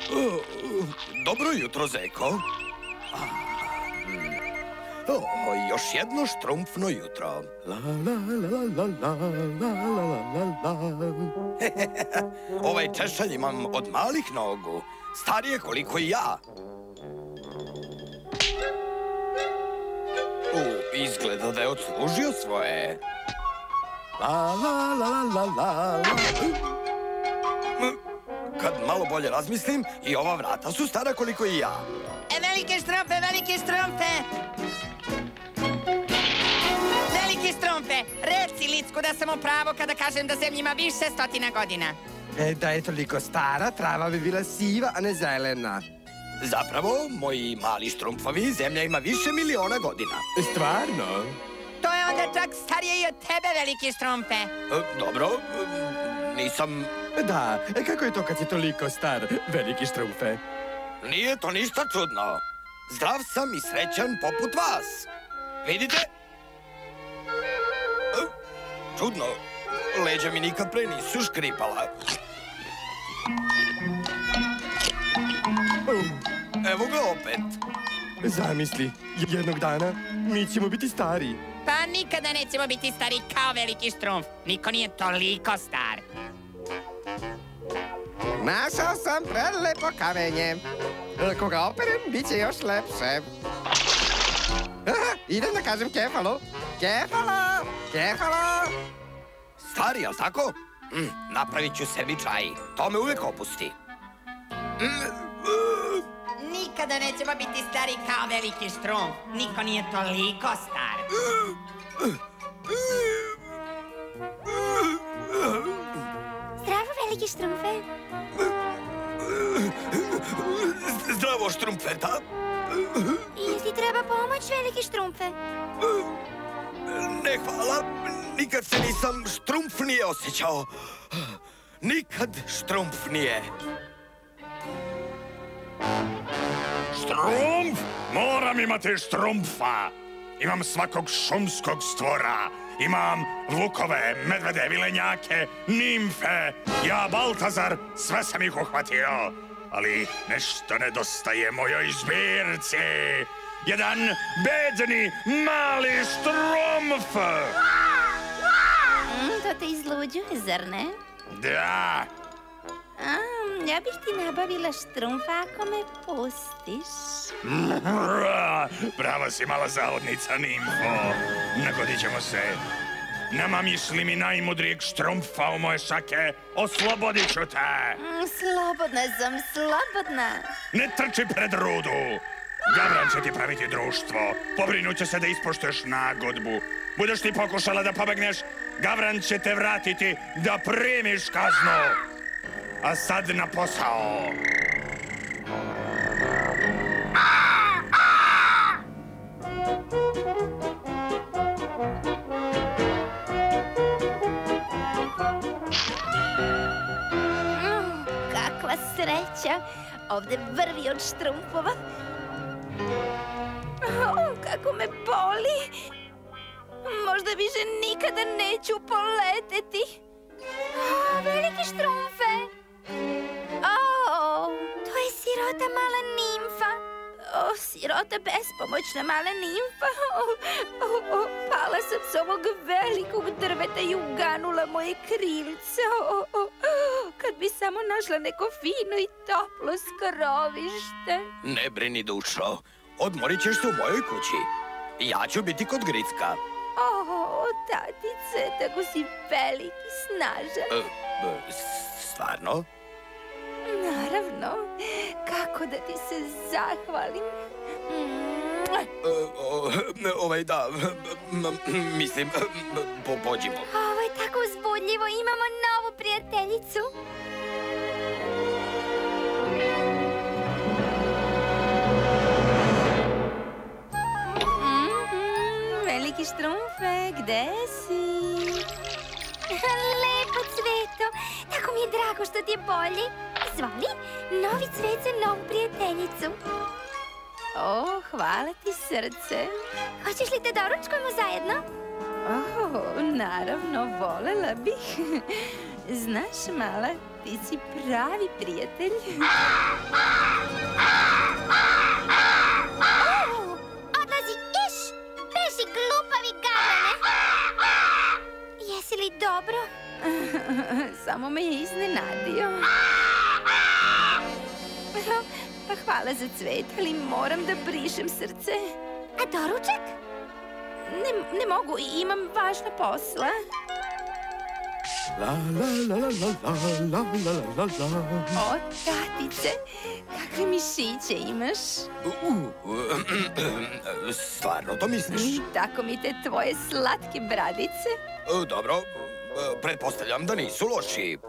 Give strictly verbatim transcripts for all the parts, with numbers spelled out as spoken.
Dobro jutro, zeko. O, još jedno štrumfno jutro. Ovaj češalj imam od malih nogu. Starije koliko i ja. U, izgleda da je odslužio svoje. La, la, la, la, la, la. Kad malo bolje razmislim, i ova vrata su stara koliko i ja. Velike štrumfe, velike štrumfe! Velike štrumfe, reci Licku da sam u pravu kada kažem da zemlja ima više stotina godina. E, da je toliko stara, trava bi bila siva, a ne zelena. Zapravo, moji mali štrumfovi, zemlja ima više miliona godina. Stvarno? To je onda čak starije i od tebe, velike štrumfe. E, dobro, nisam... Da, kako je to kad si toliko star, veliki štrumfe? Nije to ništa čudno. Zdrav sam i srećan poput vas. Vidite? Čudno, leđa mi nikad pre nisu škripala. Evo ga opet. Zamisli, jednog dana mi ćemo biti stari. Pa nikada nećemo biti stari kao veliki štrumf. Niko nije toliko star. Našao sam prelepo kamenje. Ako ga operem, bit će još lepše. Aha, idem da kažem Kefalu. Kefala! Kefala! Stari, jel' tako? Mm, napravit ću sebi čaj. To me uvek opusti. Mm, uh. Nikada nećemo biti stari kao veliki štrumf. Niko nije toliko star. Zdravo, veliki štrumfe. Zdravo, štrumfeta. Ili ti treba pomoć, veliki štrumfe? Ne, hvala. Nikad se nisam štrumfnije osjećao. Nikad štrumfnije. Štrumf? Moram imati štrumfa. Imam svakog šumskog stvora. Imam vukove, medvede, vilenjake, nimfe. Ja, Baltazar, sve sam ih uhvatio. Ali nešto nedostaje mojoj zbirci. Jedan bedni, mali štrumf. Mm, to te izluđuje, zar ne? Da. A, ja bih ti nabavila štrumfa ako me pustiš. Prava si mala zavodnica, nimfo. Nagodit ćemo se. Namamisli mi najmudrijeg štrumfa u moje šake. Oslobodit ću te. Mm, slobodna sam, slobodna. Ne trči pred rudu. Gavran će ti praviti društvo. Pobrinut će se da ispoštuješ nagodbu. Budeš ti pokušala da pobegneš, Gavran će te vratiti da primiš kaznu. A sad na posao. Mm, kakva sreća. Ovde vrvi od štrumfova. Oh, kako me boli. Možda više nikada neću poleteti. Oh, veliki štrumfe. Oh, to je sirota mala nimfa. Oh, sirota bespomoćna mala nimfa. Oh, oh, oh, pala sam s ovog velikog drveta i uganula moje krilce. Oh, oh, oh, kad bi samo našla neko fino i toplo skrovište. Ne brini, dušo. Odmorit ćeš se u mojoj kući. Ja ću biti kod Gricka. O, tatice, tako si veliki, snažan. E, e, stvarno? Naravno. Kako da ti se zahvalim? E, o, ovaj, da, mislim, po, pođimo. Ovo je tako uzbudljivo, imamo novu prijateljicu. Veliki štrumfe, gde si? Lepo, Cveto. Tako mi je drago što ti je bolje. Izvoli, novi cvet za novu prijateljicu. O, hvala ti, srce. Hoćeš li te doručkujemo zajedno? O, naravno, volela bih. Znaš, mala, ti si pravi prijatelj. Odlazi, iš! Beži, glupavi gavrane! Jesi li dobro? Samo me je iznenadio. Pa hvala za cvet, ali moram da brišem srce. A doručak? Ne, ne mogu, imam važna posla. La, la, la, la, la, la, la, la, la. O, tatice, kakve mišiće imaš? Stvarno to misliš? I tako mi te tvoje slatke bradice. Dobro, pretpostavljam da nisu loši.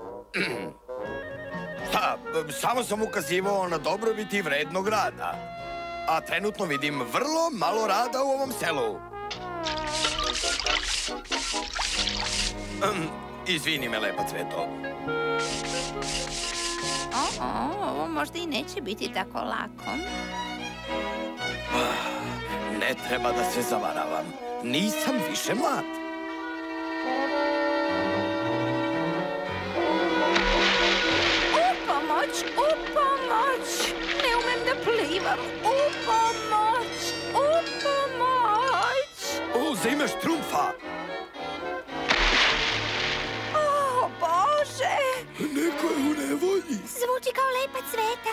Šta, samo sam ukazivao na dobrobiti vrednog rada. A trenutno vidim vrlo malo rada u ovom selu. Izvini me, lepa Cveto. O, o, ovo možda i neće biti tako lako. Ne treba da se zavaravam. Nisam više mlad. U pomoć, u pomoć! Ne umem da plivam. U pomoć, u pomoć! O, zaimaš trumfa! O, Bože! Neko je u nevolji. Zvuči kao lepa Cveta.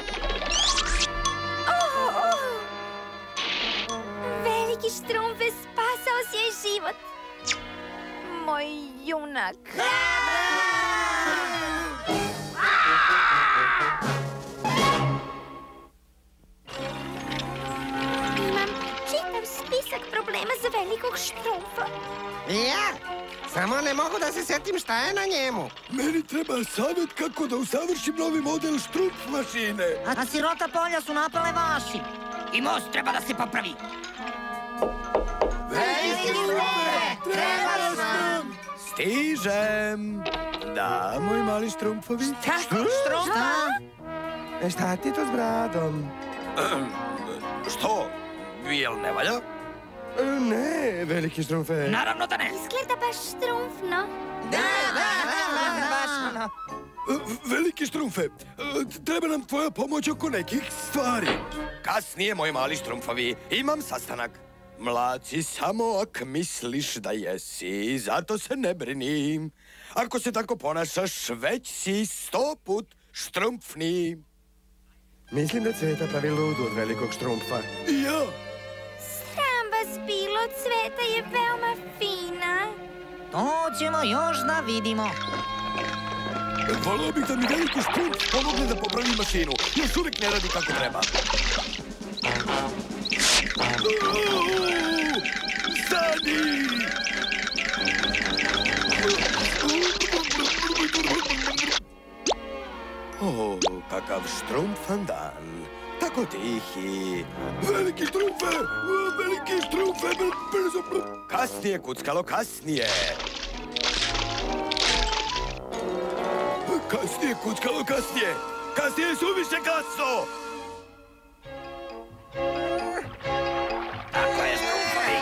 O, o. Veliki Štrumfe, spasao si jej život. Moj junak. Imam čitav spisak problema za velikog Štrumfa. Ja? Samo ne mogu da se setim šta je na njemu. Meni treba savjet kako da usavršim novi model štrumpf mašine. A sirota polja su napale vaši. I most treba da se popravi. Veliki Štrumfe, trebaš nam! Stižem. Da, moj mali štrumpfovi. Šta? Štrumfa? E, šta ti to s bradom? Što? Jel ne valja? E, Ne, veliki Štrumfe. Naravno da ne. Izgleda baš štrumfno. Da, da, da, baš ono. Veliki Štrumfe, treba nam tvoja pomoć oko nekih stvari. Kasnije, moj mali štrumpfovi, imam sastanak. Mlad si samo ak misliš da jesi, zato se ne brini. Ako se tako ponašaš, već si sto put štrumpfni. Mislim da Cveta pravi ludu od velikog Štrumfa. I ja. Sram vas bilo, Cveta je veoma fina. To ćemo još da vidimo. Volio bih da mi veliki štrumpf pomogne da popravi mašinu. Još uvijek ne radi kako treba. Stani! O, kakav štrumpfan dan. Tako tihi. Veliki Štrumfe! Veliki Štrumfe! Brzo! Kasnije, kuckalo, kasnije! Kasnije, kuckalo, kasnije! Kasnije je suviše kasno! Tako je, Štrumfovi!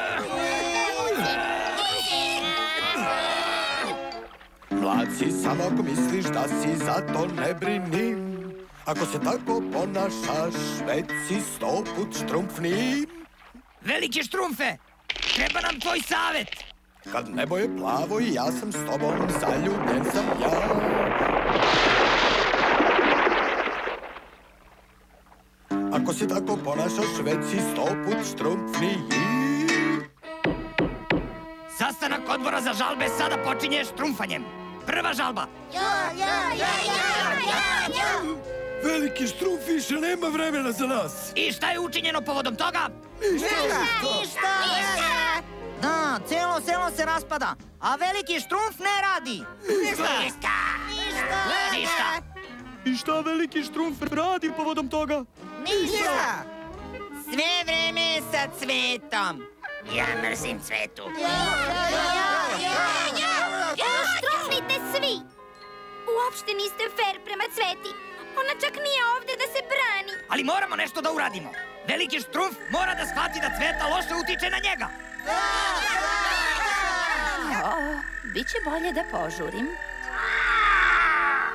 Mlad si, samo ako misliš da si, zato ne brini. Ako se tako ponašaš, već si sto put štrumpfni. Veliki Štrumfe, treba nam tvoj savjet. Kad nebo je plavo i ja sam s tobom, zaljubljen sam ja. Ako se tako ponašaš, već si sto put štrumpfni. Sastanak odbora za žalbe sada počinje štrumfanjem. Prva žalba. Ja, ja, ja, ja, ja, ja. Veliki Štrumf više nema vremena za nas. I šta je učinjeno povodom toga? Ništa. Da, celo selo se raspada, a veliki Štrumf ne radi. Ništa. Ništa. I šta veliki Štrumf radi povodom toga? Ništa. Sve vreme je sa Cvetom. Ja mrzim Cvetu. Štrumfnite svi. Uopšte niste fair prema Cveti. Ona čak nije ovde da se brani. Ali moramo nešto da uradimo. Veliki Štrumf mora da shvati da Cveta loše utiče na njega. O, bit će bolje da požurim.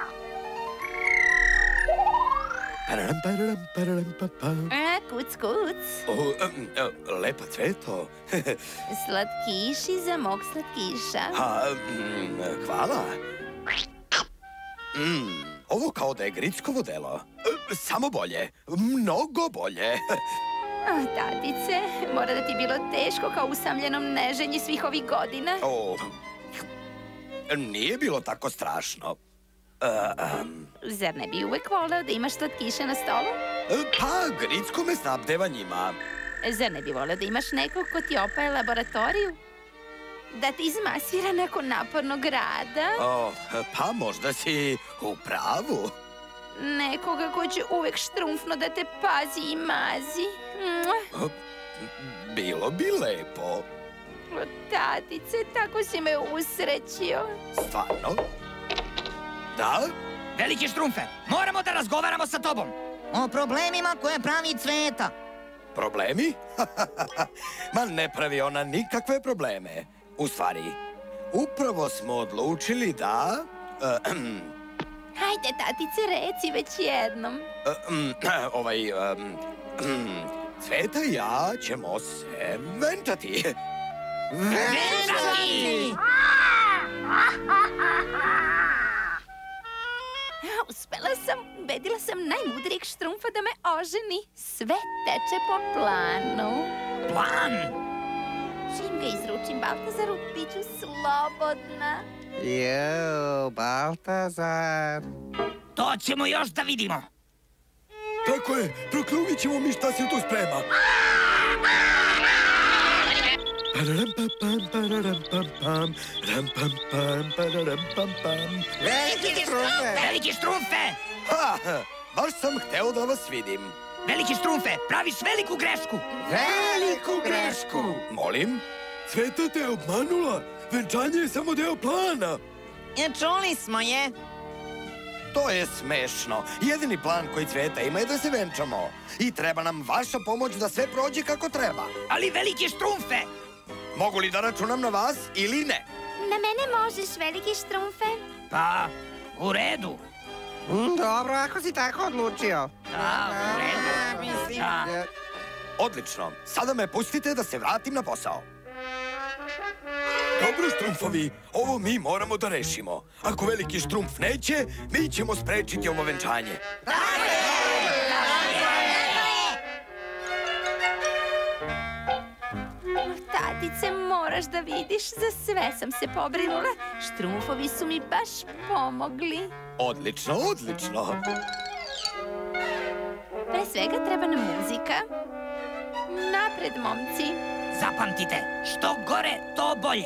Pararam, pararam, pararam, pa, pa. A, kuc, kuc. O, em, e, lepa Cveto. Slatkiši za mog slatkiša. Ha, mm, hvala. Mm, ovo kao da je Grickovo delo. E, Samo bolje. Mnogo bolje. A, tatice, mora da ti bilo teško kao usamljenom neženji svih ovih godina. O, nije bilo tako strašno. E, em, Zar ne bi uvek voleo da imaš slatkiše na stolu? Pa, Gricko me snabdeva njima. Zar ne bi voleo da imaš nekog ko ti opaje laboratoriju? Da ti izmasira nakon napornog rada? O, pa možda si u pravu. Nekoga ko će uvek štrumfno da te pazi i mazi? Mua. Bilo bi lepo. O, tatice, tako si me usrećio. Stvarno? Da? Veliki Štrumfe, moramo da razgovaramo sa tobom. O problemima koje pravi Cveta. Problemi? Ma ne pravi ona nikakve probleme. U stvari, upravo smo odlučili da... ehm, Hajde, tatice, reci već jednom. ehm, ovaj... ehm, ehm, Cveta i ja ćemo se venčati. Venčati! Uspela sam, ubedila sam najmudrijeg Štrumfa da me oženi. Sve teče po planu. Plan! Čim ga izručim Baltazaru, bit ću slobodna. Jo, Baltazar. To ćemo još da vidimo. Tako je, prokluvit ćemo mi šta se tu sprema. Pararam, pam, pam, pararam, pam, pam, ram, pam, pam, pararam, pam, pam. Veliki Štrumfe! Veliki Štrumfe! Ha, baš sam hteo da vas vidim. Veliki Štrumfe, praviš veliku grešku. Veliku grešku! Molim? Cveta te obmanula. Venčanje je samo deo plana. E, čuli smo je. To je smešno. Jedini plan koji Cveta ima je da se venčamo. I treba nam vaša pomoć da sve prođe kako treba. Ali Veliki Štrumfe! Mogu li da računam na vas ili ne? Na mene možeš, veliki Štrumfe. Pa, u redu. Mm, dobro, ako si tako odlučio. Da, u redu. Da. E, Odlično. Sada me pustite da se vratim na posao. Dobro, Štrumfovi, ovo mi moramo da rešimo. Ako Veliki Štrumf neće, mi ćemo sprečiti ovo venčanje. Tatice, moraš da vidiš, za sve sam se pobrinula. Štrumfovi su mi baš pomogli. Odlično, odlično. Pre svega treba nam muzika. Napred, momci. Zapamtite, što gore, to bolje.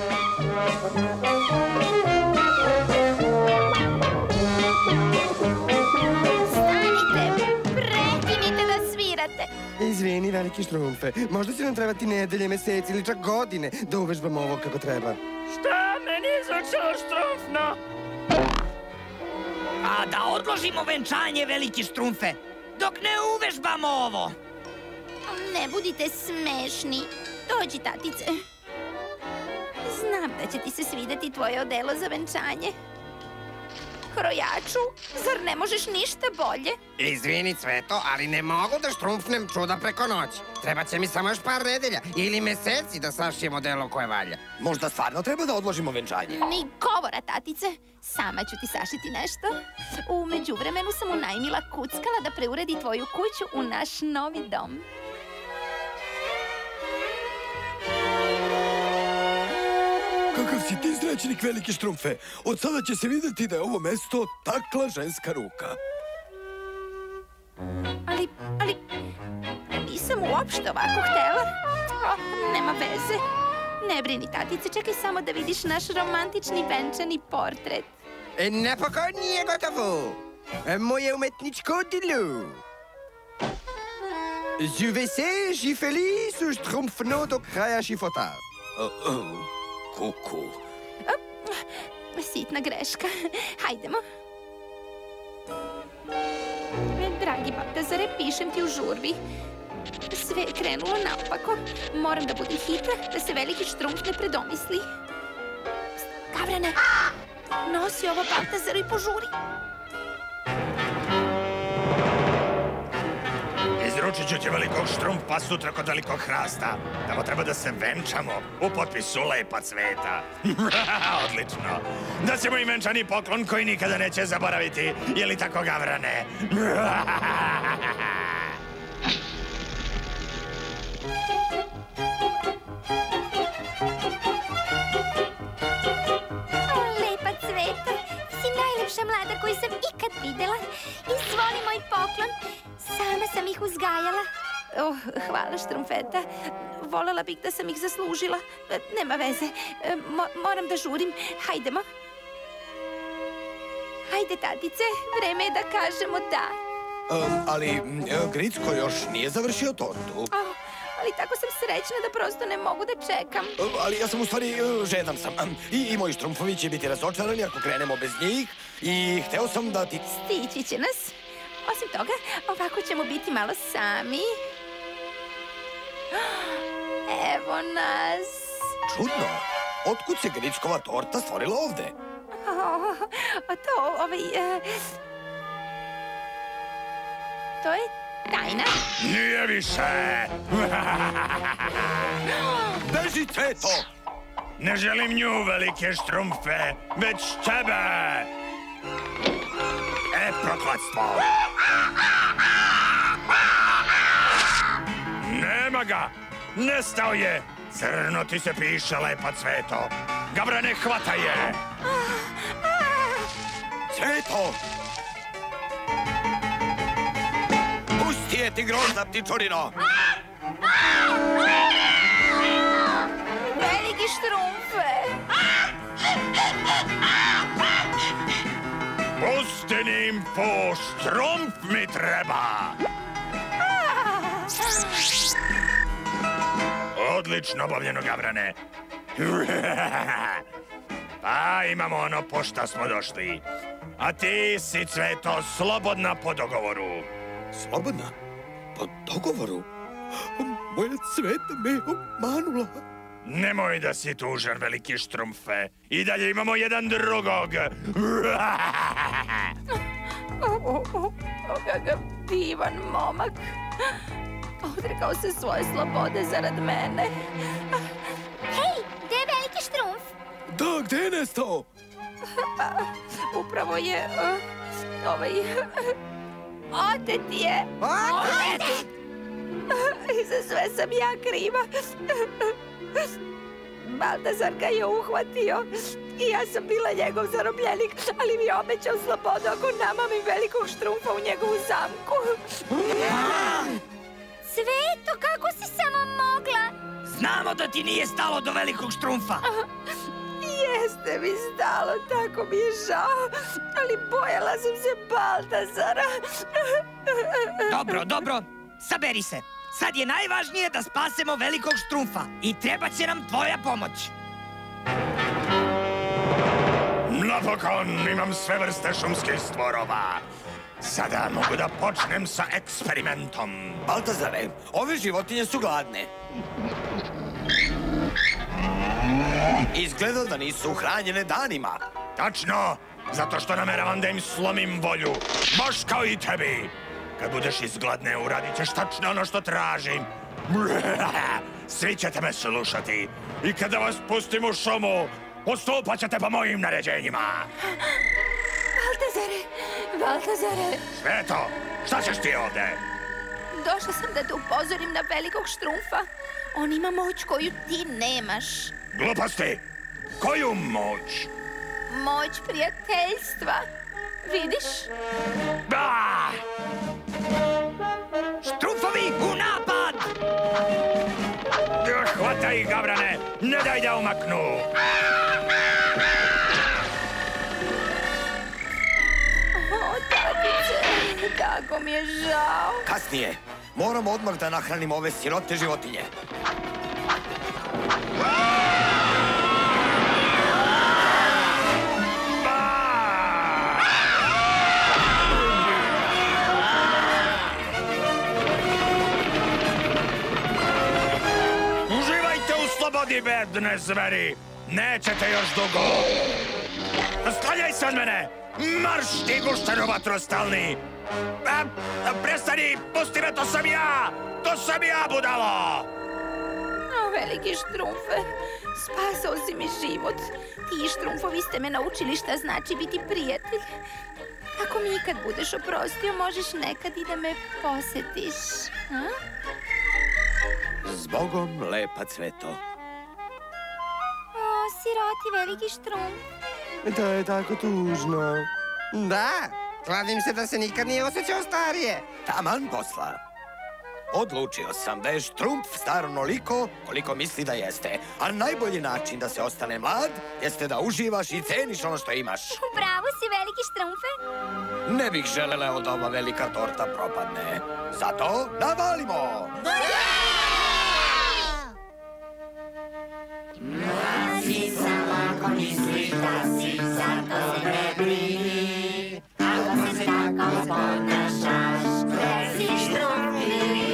Stanite, prekinite da svirate. Izvini, Veliki Štrumfe. Možda će nam trebati nedelje, meseci ili čak godine da uvežbamo ovo kako treba. Šta me nije začeo Štrumfno? A da odložimo venčanje, Veliki Štrumfe, dok ne uvežbamo ovo. Ne budite smešni. Dođi, tatice. Znam da će ti se svideti tvoje odelo za venčanje. Krojaču, zar ne možeš ništa bolje? Izvini, Cveto, ali ne mogu da štrumfnem čuda preko noći. Treba će mi samo još par nedelja ili meseci da sašijemo delo koje valja. Možda stvarno treba da odložimo venčanje. Ni govora, tatice. Sama ću ti sašiti nešto. U međuvremenu sam unajmila kuckala da preuredi tvoju kuću u naš novi dom. Kakav si ti srećnik, Veliki Štrumfe. Od sada će se videti da je ovo mesto takla ženska ruka. Ali, ali, nisam uopšte ovako htela. O, nema veze. Ne brini, tatice, čekaj samo da vidiš naš romantični venčani portret. E, napokon nije gotovo. E, moje umetničko delo. Je vais se, je feliz, štrumfno do kraja života. Uh, uh, kuku. Sitna greška. Hajdemo. Dragi Baltazare, pišem ti u žurbi. Sve je krenulo naopako. Moram da budem hitra, da se Veliki Štrumf ne predomisli. Gavrane, nosi ovo Baltazaru i požuri. Dođu ti velikog štrumpa sutra kod velikog hrasta. Tamo treba da se venčamo u potpisu Lepa cveta. Odlično. Da ćemo im venčani poklon koji nikada neće zaboraviti. Je li tako, Gavrane? Mlada koju sam ikad videla. Izvoli moj poklon. Sama sam ih uzgajala. Oh, hvala, Štrumfeta. Volela bih da sam ih zaslužila. Nema veze. Mo moram da žurim. Hajdemo. Hajde, tatice. Vreme je da kažemo da. Um, ali Gricko još nije završio tortu. Oh, ali tako sam srećna da prosto ne mogu da čekam. Um, ali ja sam u stvari uh, žedan sam. Um, I, I moji štrumfovi će biti razočarani ako krenemo bez njih. I hteo sam da ti... Stići će nas. Osim toga, ovako ćemo biti malo sami. Evo nas. Čudno. Otkud se Grickova torta stvorila ovde? Oh, to, ovaj... Uh... To je tajna. Nije više! Beži, Cveto! Ne želim nju, velike štrumfe, već tebe! E, prokletstvo! Nema ga! Nestao je! Crno ti se piše, Lepa cveto! Gavrane, hvataj je! Cveto! Pusti je ti grozna ptičurino! Veliki štrumfe! Pusti nimfu, štrumf mi treba! Odlično obavljeno, Gavrane. Pa imamo ono po šta smo došli. A ti si, Cveto, slobodna po dogovoru. Slobodna? Po dogovoru? Moja Cveta me obmanula. Nemoj da si tužan, veliki štrumfe. I dalje imamo jedan drugog. O, kakav divan momak. Odrekao se svoje slobode zarad mene. Hej, gde je veliki štrumf? Da, gde je nestao? Upravo je... Uh, ovaj... Otet je! Otet! I za sve sam ja kriva. Baltazar ga je uhvatio i ja sam bila njegov zarobljenik, ali mi je obećao slobodu ako namamim velikog štrumfa u njegovu zamku. Cveto, kako si samo mogla? Znamo da ti nije stalo do velikog štrumfa. Jeste mi stalo, tako mi je žao, ali bojala sam se Baltazara. Dobro, dobro, saberi se. Sad je najvažnije da spasemo velikog štrumfa i treba će nam tvoja pomoć. Napokon imam sve vrste šumskih stvorova. Sada mogu da počnem sa eksperimentom. Baltazare, ove životinje su gladne. Izgleda da nisu hranjene danima. Tačno, zato što nameravam da im slomim volju. Baš kao i tebi. Kad budeš izgladne, uradit ćeš tačno ono što tražim. Svi ćete me slušati. I kada vas pustim u šumu, postupat ćete po mojim naređenjima. Baltazare, Baltazare. Sveto, šta ćeš ti ovde? Došla sam da te upozorim na velikog štrumfa. On ima moć koju ti nemaš. Gluposti! Koju moć? Moć prijateljstva. Vidiš? Ah! Štrumfovi, u napad! Hvataj ih, Gavrane! Ne daj da umaknu! O, tatice, tako mi je žao. Kasnije. Moramo odmah da nahranimo ove sirote životinje. Uživajte u slobodi, bedne zveri! Nećete još dugo! Sklanjaj se od mene! Marš ti guštero vatrostalni! A, a, prestani, pusti me, to sam ja! To sam ja, budalo! O, veliki Štrumfe, spasao si mi život. Ti Štrumfovi ste me naučili šta znači biti prijatelj. Ako mi ikad budeš oprostio, možeš nekad i da me posetiš. A? Zbogom, lepa Cveto. O, siroti veliki Štrumf. To je tako tužno. Da, kladim se da se nikad nije osjećao starije. Taman posla. Odlučio sam da je Štrumf star onoliko koliko misli da jeste. A najbolji način da se ostane mlad jeste da uživaš i ceniš ono što imaš. Upravo si, veliki Štrumfe. Ne bih želele da ova velika torta propadne. Zato navalimo! Si sam ako misliš da si, zato se ne brini. Ako se tako ponašaš, sve si Štrumfi.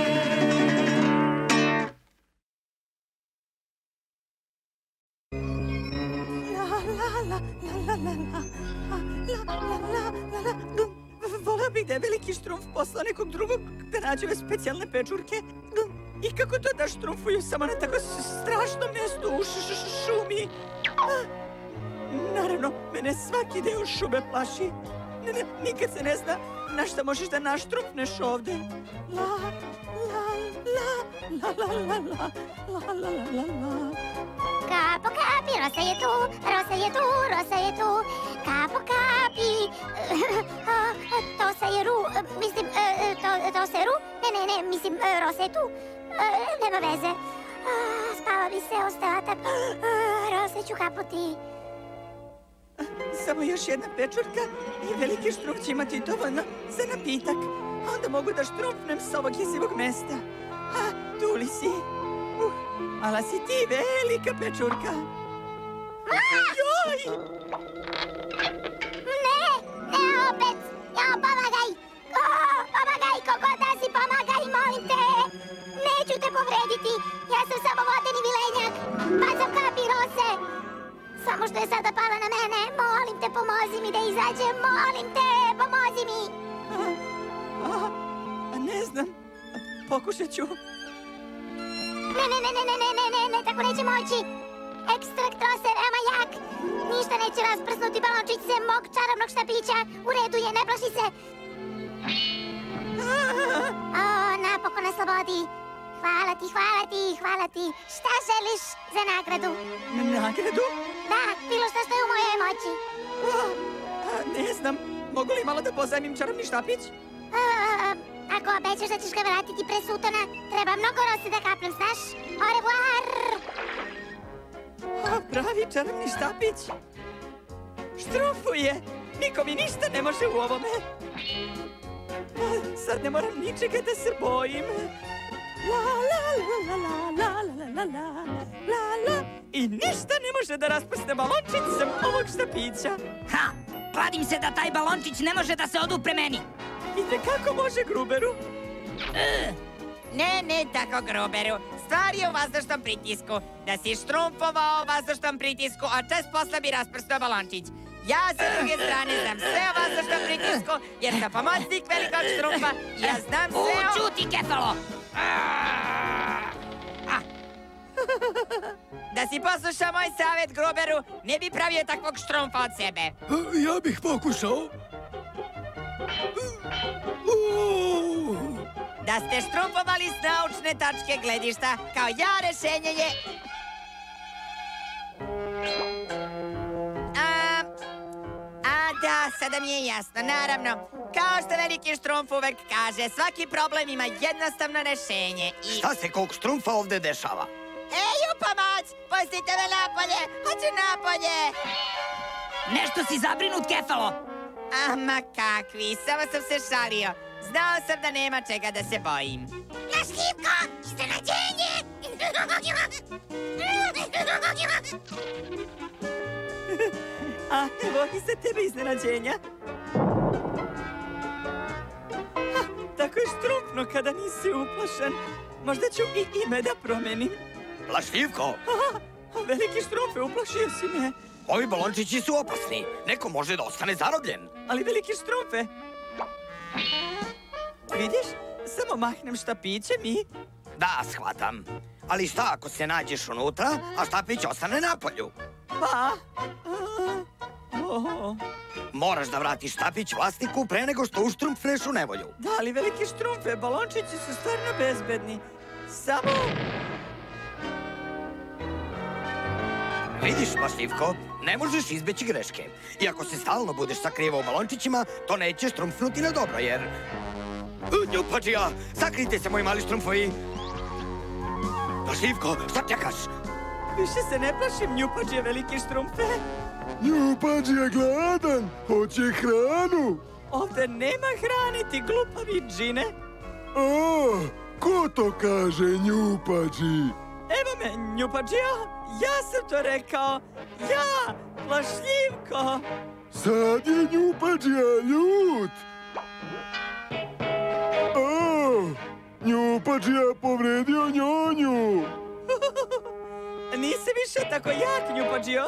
Voleo bih da je veliki Štrumf poslao nekog drugog da nađe ove specijalne pečurke. I kako to da štrumfuju samo na tako strašnom mjestu u šumi? Naravno, mene svaki deo šume plaši. Ne, ne, nikad se ne zna na šta možeš da naštrumfneš ovde. La, la, la, la, la, la, la, la, la, la, la. Kapo kapi, Rosa je tu, Rosa je tu, Rosa je tu. Kapo kapi, to se je ru, mislim, to, to se ru, ne, ne, ne, mislim, Rosa je tu. Nema veze. Spava bi se ostatak. Rosa ću kaputi. Samo još jedna pečurka i veliki Štrumf će imati dovoljno za napitak. Onda mogu da štrumfnem s ovog jesivog mesta. A, tu li si? Uh, ala si ti velika pečurka. Joj! Ne, ne opet. Ja, pomagaj. O, pomagaj, kogo da si, pomagaj, molim te. Neću te povrediti. Ja sam samo vodeni vilenjak. Bacam kapi Rose. Samo što je sada pala na mene. Molim te, pomozi mi da izađem. Molim te, pomozi mi. A, a, a ne znam. Pokušat ću. Ne, ne, ne, ne, ne, ne, ne, ne, ne, tako neće moći. Ekstrakt Rose veoma jak. Ništa neće rasprsnuti balončić se mog čarobnog štapića. U redu je, ne plaši se. O, napokon na slobodi. Hvala ti, hvala ti, hvala ti. Šta želiš za nagradu? Nagradu? Da, bilo što što je u mojoj moći. Uh, a, ne znam, mogu li malo da pozajmim čarobni štapić? Uh, ako obećaš da ćeš ga vratiti pre sutona, treba mnogo Rose da kapnem, znaš? Au revoir! A, pravi čarobni štapić. Štrumfuje! Niko mi ništa ne može u ovome. A, sad ne moram ničega da se bojim. La la la la la la la la la la. I ništa ne može da rasprsne balončić sem ovog štapića. Ha! Kladim se da taj balončić ne može da se odupre meni. I kako može Gruberu? Uh, ne, ne tako Gruberu. Stvar je u vazdušnom pritisku. Da si štrumfovao u vazdušnom pritisku, a čas posla bi rasprsnuo balončić. Ja sa druge strane znam sve o vazdušnom pritisku, jer sam pomoćnik velikog štrumfa i ja znam sve o... Čuti, Kefalo! Da si poslušao moj savjet, Gruberu, ne bi pravio takvog štrumfa od sebe. Ja bih pokušao. Da ste štrumfovali s naučne tačke gledišta, kao ja, rešenje je... A, a da, sada mi je jasno, naravno. Kao što veliki Štrumf uvek kaže, svaki problem ima jednostavno rešenje i... Šta se kog Štrumfa ovde dešava? Ej, u pomoć! Pustite me napolje! Hoću napolje! Nešto si zabrinut, Kefalo! Ama kakvi, samo sam se šalio. Znao sam da nema čega da se bojim. Naš Hipko, iznenađenje! A evo i za tebe iznenađenja. Ha, tako je štrumfno kada nisi uplašen. Možda ću i ime da promenim. Plašljivko! Aha, veliki Štrumfe, uplašio si me. Ovi balončići su opasni. Neko može da ostane zarobljen. Ali veliki štrumfe... Vidiš, samo mahnem štapićem i... Da, shvatam. Ali šta ako se nađeš unutra, a štapić ostane napolju? Pa... Oh. Moraš da vratiš štapić vlasniku pre nego što uštrumpneš u nevolju. Da, ali veliki štrumfe, balončići su stvarno bezbedni. Samo... Vidiš, Plašljivko, ne možeš izbeći greške. I ako se stalno budeš sakrivao balončićima, to neće štrumpnuti na dobro, jer... Njupađija, sakrite se, moji mali štrumfovi! Plašljivko, šta čekaš? Više se ne plašim, Njupađije, veliki štrumfe. Njupađija gladan, hoće hranu. Ovde nema hrane, ti glupavi džine. A, ko to kaže, Njupađi? Evo me, Njupađija, ja sam to rekao. Ja, Plašljivko. Sad je Njupađija ljut. A, Njupađija povredio njonju. Nisi više tako jak, Njupađio.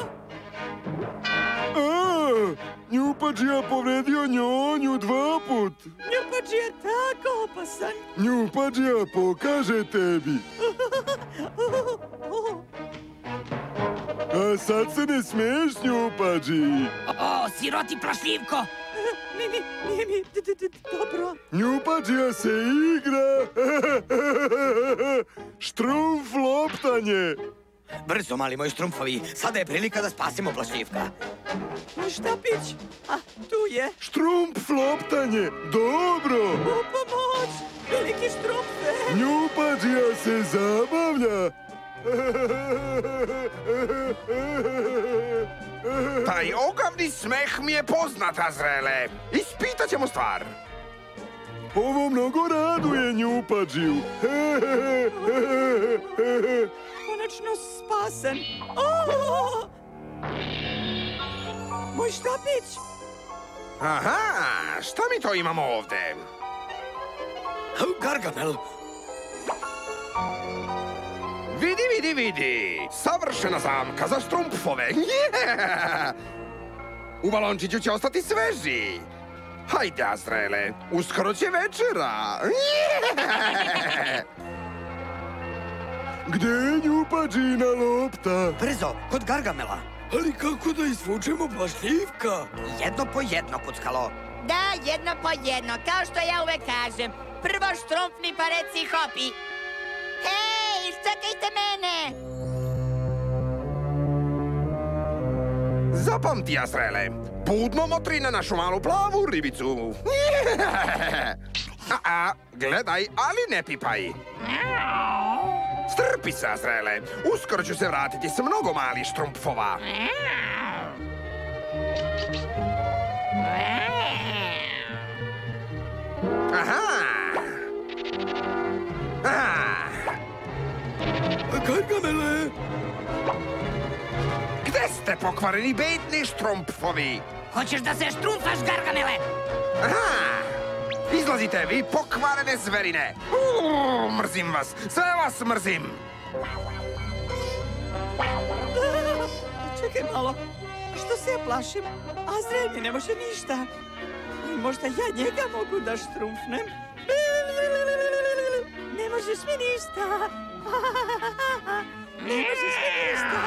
A, Njupađija povredio njonju dva put. Njupađija je tako opasan. Njupađija pokaže tebi. A sad se ne smiješ, Njupađi. O, siroti Plašljivko. Nije mi, nije mi, dobro. Njupađija se igra. Štrumpf loptanje. Brzo, mali moji štrumfovi, sada je prilika da spasimo Plašljivka. Moj štapić, a tu je. Štrumpf loptanje, dobro. O, pomoć, veliki štrumfe. Njupađija se zabavlja. Taj ogavni smeh mi je poznat, Azraele. Ispitat ćemo stvar. Ovo mnogo raduje Njupađiju. Konačno spasen. O! Moj štapić. Aha, šta mi to imamo ovde? Gargamel. Vidi, vidi, vidi. Savršena zamka za štrumpfove. Yeah! U balončiću će ostati sveži. Hajde, Azraele, uskoro će večera. Yeah! Gde je Njupađina lopta? Brzo, kod Gargamela. Ali kako da izvučemo Plašljivka? Jedno po jedno, kuckalo. Da, jedno po jedno, kao što ja uvek kažem. Prvo štrumpni pa reci hopi. Hej, čekajte mene! Zapamti, Azraele, budno motri na našu malu plavu ribicu. A, a, gledaj, ali ne pipaj. Strpi se, Azraele. Uskoro ću se vratiti s mnogo malih štrumpfova. Aha! Aha! Gargamele! Gde ste, pokvareni bedni štrumpfovi? Hoćeš da se štrumfaš, Gargamele? Aha! Izlazite vi, pokvarene zverine! Uuu, mrzim vas! Sve vas mrzim! Čekaj malo, što se ja plašim? Azrael mi ne može ništa. Ali možda ja njega mogu da štrumfnem? Ne možeš mi ništa. Ne možeš mi ništa.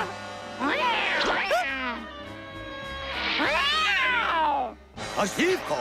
Plašljivko!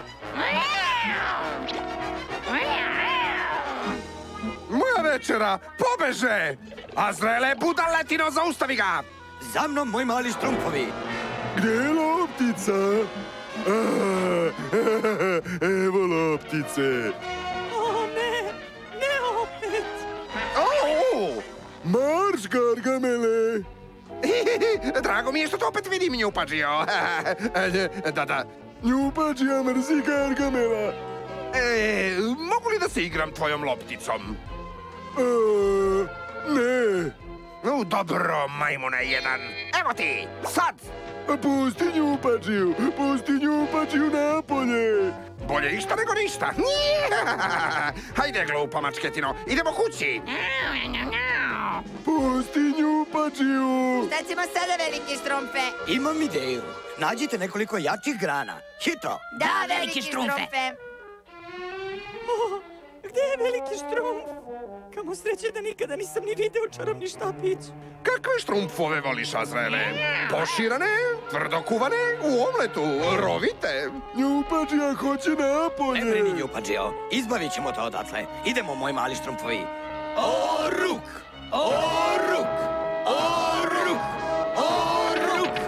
Moja večera, pobeže! Azraele, budaletino, zaustavi ga! Za mnom, moji mali štrumfovi! Gde je loptica? A, evo loptice. O, ne, ne opet. O! Marš, Gargamele! Drago mi je što te opet vidim, Njupađio. Da, da. Njupađija mrzi Gargamela. E, mogu li da se igram tvojom lopticom? A, ne. U, dobro, majmune jedan. Evo ti, sad! Pusti Njupađiju, pusti Njupađiju napolje. Bolje ništa nego ništa. Hajde, glupa mačketino, idemo kući. Pusti Njupađiju! Šta ćemo sada, veliki štrumfe? Imam ideju. Nađite nekoliko jačih grana. Hitro! Da, veliki štrumfe! O, gde je veliki štrumf? Kamo sreće da nikada nisam ni video čarobni štapić. Kakve štrumfove voliš, Azraele? Poširane, tvrdokuvane, u omletu, rovite. Njupađija hoće napolje. Ne brini, Njupađio. Izbavit ćemo te odatle. Idemo, moj mali štrumfovi. O, ruk! O, ruk! O, ruk! O, ruk!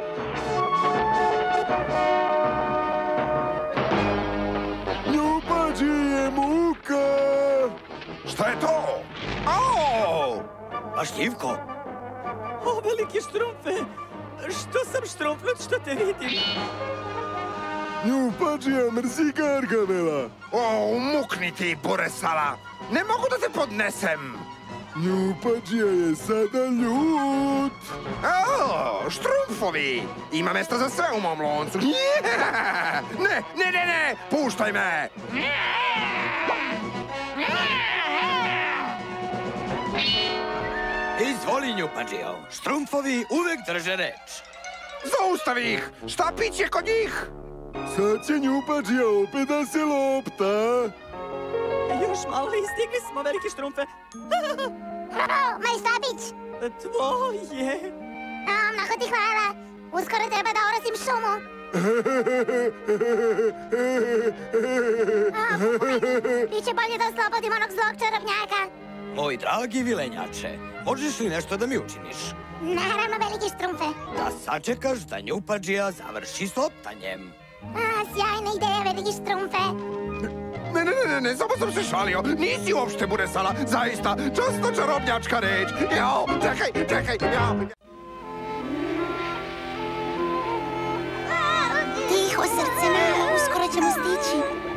Njupađije muka! Šta je to? Au! Pašljivko? O, veliki štrumfe! Što sam štrumfnut što te vidim? Njupađija mrzi Gargamela. O, umukni ti, buresala! Ne mogu da te podnesem! Njupađija je sada ljut. O, štrumfovi! Ima mesta za sve u mom loncu. Ne, ne, ne, ne! Puštaj me! Izvoli, Njupađio. Štrumfovi uvek drže reč. Zaustavi ih! Štapić je kod njih! Sad će Njupađija opet da se lopta. Još malo i stigli smo, veliki štrumfe. Moj štapić! Tvoje. A, mnogo ti hvala. Uskoro treba da orasim šumu. A, biće bolje da oslobodim onog zlog čarobnjaka. Moj dragi vilenjače, možeš li nešto da mi učiniš? Naravno, veliki štrumfe. Da sačekaš da Njupađija završi s loptanjem. A, sjajna ideja, veliki štrumfe. Ne, ne, ne, ne, ne, samo sam se šalio. Nisi uopšte buresala, zaista, časno čarobnjačka reč. Jao, čekaj, čekaj, jao. Tiho, srce moje, uskoro ćemo stići.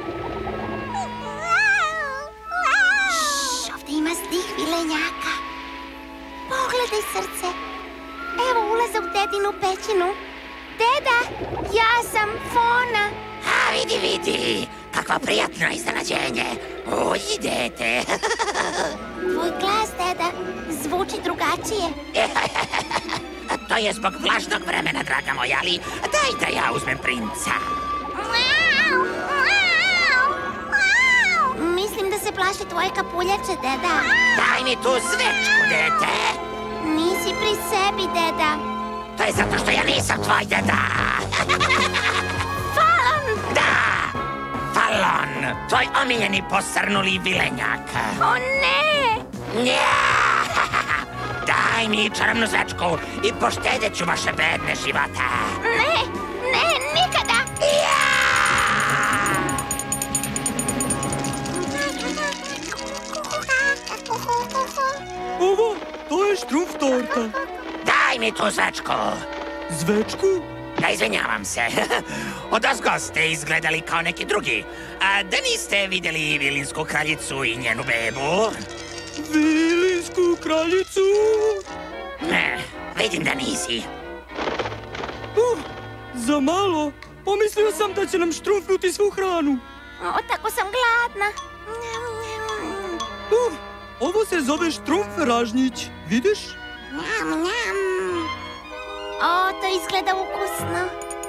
Šš, ovdje ima stih vilenjaka. Pogledaj, srce. Evo ulaza u dedinu pećinu. Deda, ja sam Fona. A, vidi, vidi! Kakvo prijatno iznenađenje! O, idete! Tvoj glas, deda, zvuči drugačije. To je zbog vlažnog vremena, draga moja, ali daj da ja uzmem princa. Mislim da se plaši tvoje kapuljače, deda. Daj mi tu svečku, dete! Nisi pri sebi, deda. To je zato što ja nisam tvoj deda! Falon! Da! Falon! Tvoj omiljeni posrnuli vilenjak! O ne! Nja! Daj mi čarobnu svečku i poštedet ću vaše bedne živote! Ne! Ne, nikada! Ja! Ovo, to je štrumf torta. Daj mi tu svečku! Zvečku? Ja izvinjavam se. Odozgo ste izgledali kao neki drugi. A da niste vidjeli Vilinsku kraljicu i njenu bebu? Vilinsku kraljicu? Ne, vidim da nisi. Uh, za malo. Pomislio sam da će nam štrumfnuti svu hranu. O, tako sam gladna. Uh, ovo se zove štrumf ražnjić. Vidiš? Njam, njam. O, to izgleda ukusno.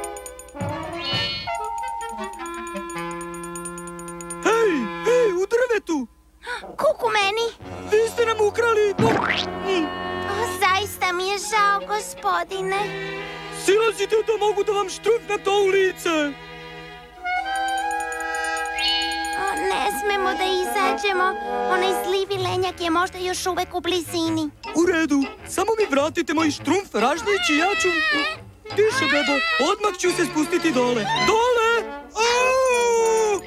Hej, hej, u drvetu! Kuku meni. Vi ste nam ukrali... O, zaista mi je žao, gospodine. Silazite da mogu da vam štrumfnem to u lice. O, ne smemo da izađemo. Onaj zli vilenjak je možda još uvek u blizini. U redu, samo mi vratite moj štrumf ražnjić i ja ću... Tiše, bebo, odmah ću se spustiti dole. Dole! Au!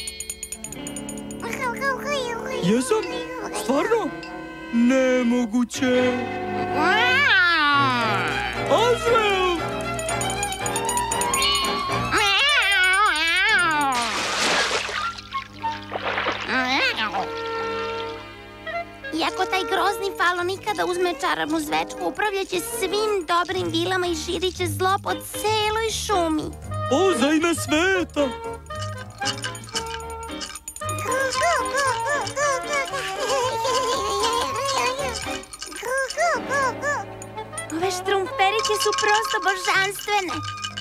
Jesam? Stvarno? Nemoguće. Azrael! Iako taj grozni Falon nikada uzme čarobnu zvečku, upravljaće svim dobrim vilama i širit će zlo po celoj šumi. O, za ime sveta! nesreće su prosto božanstvene.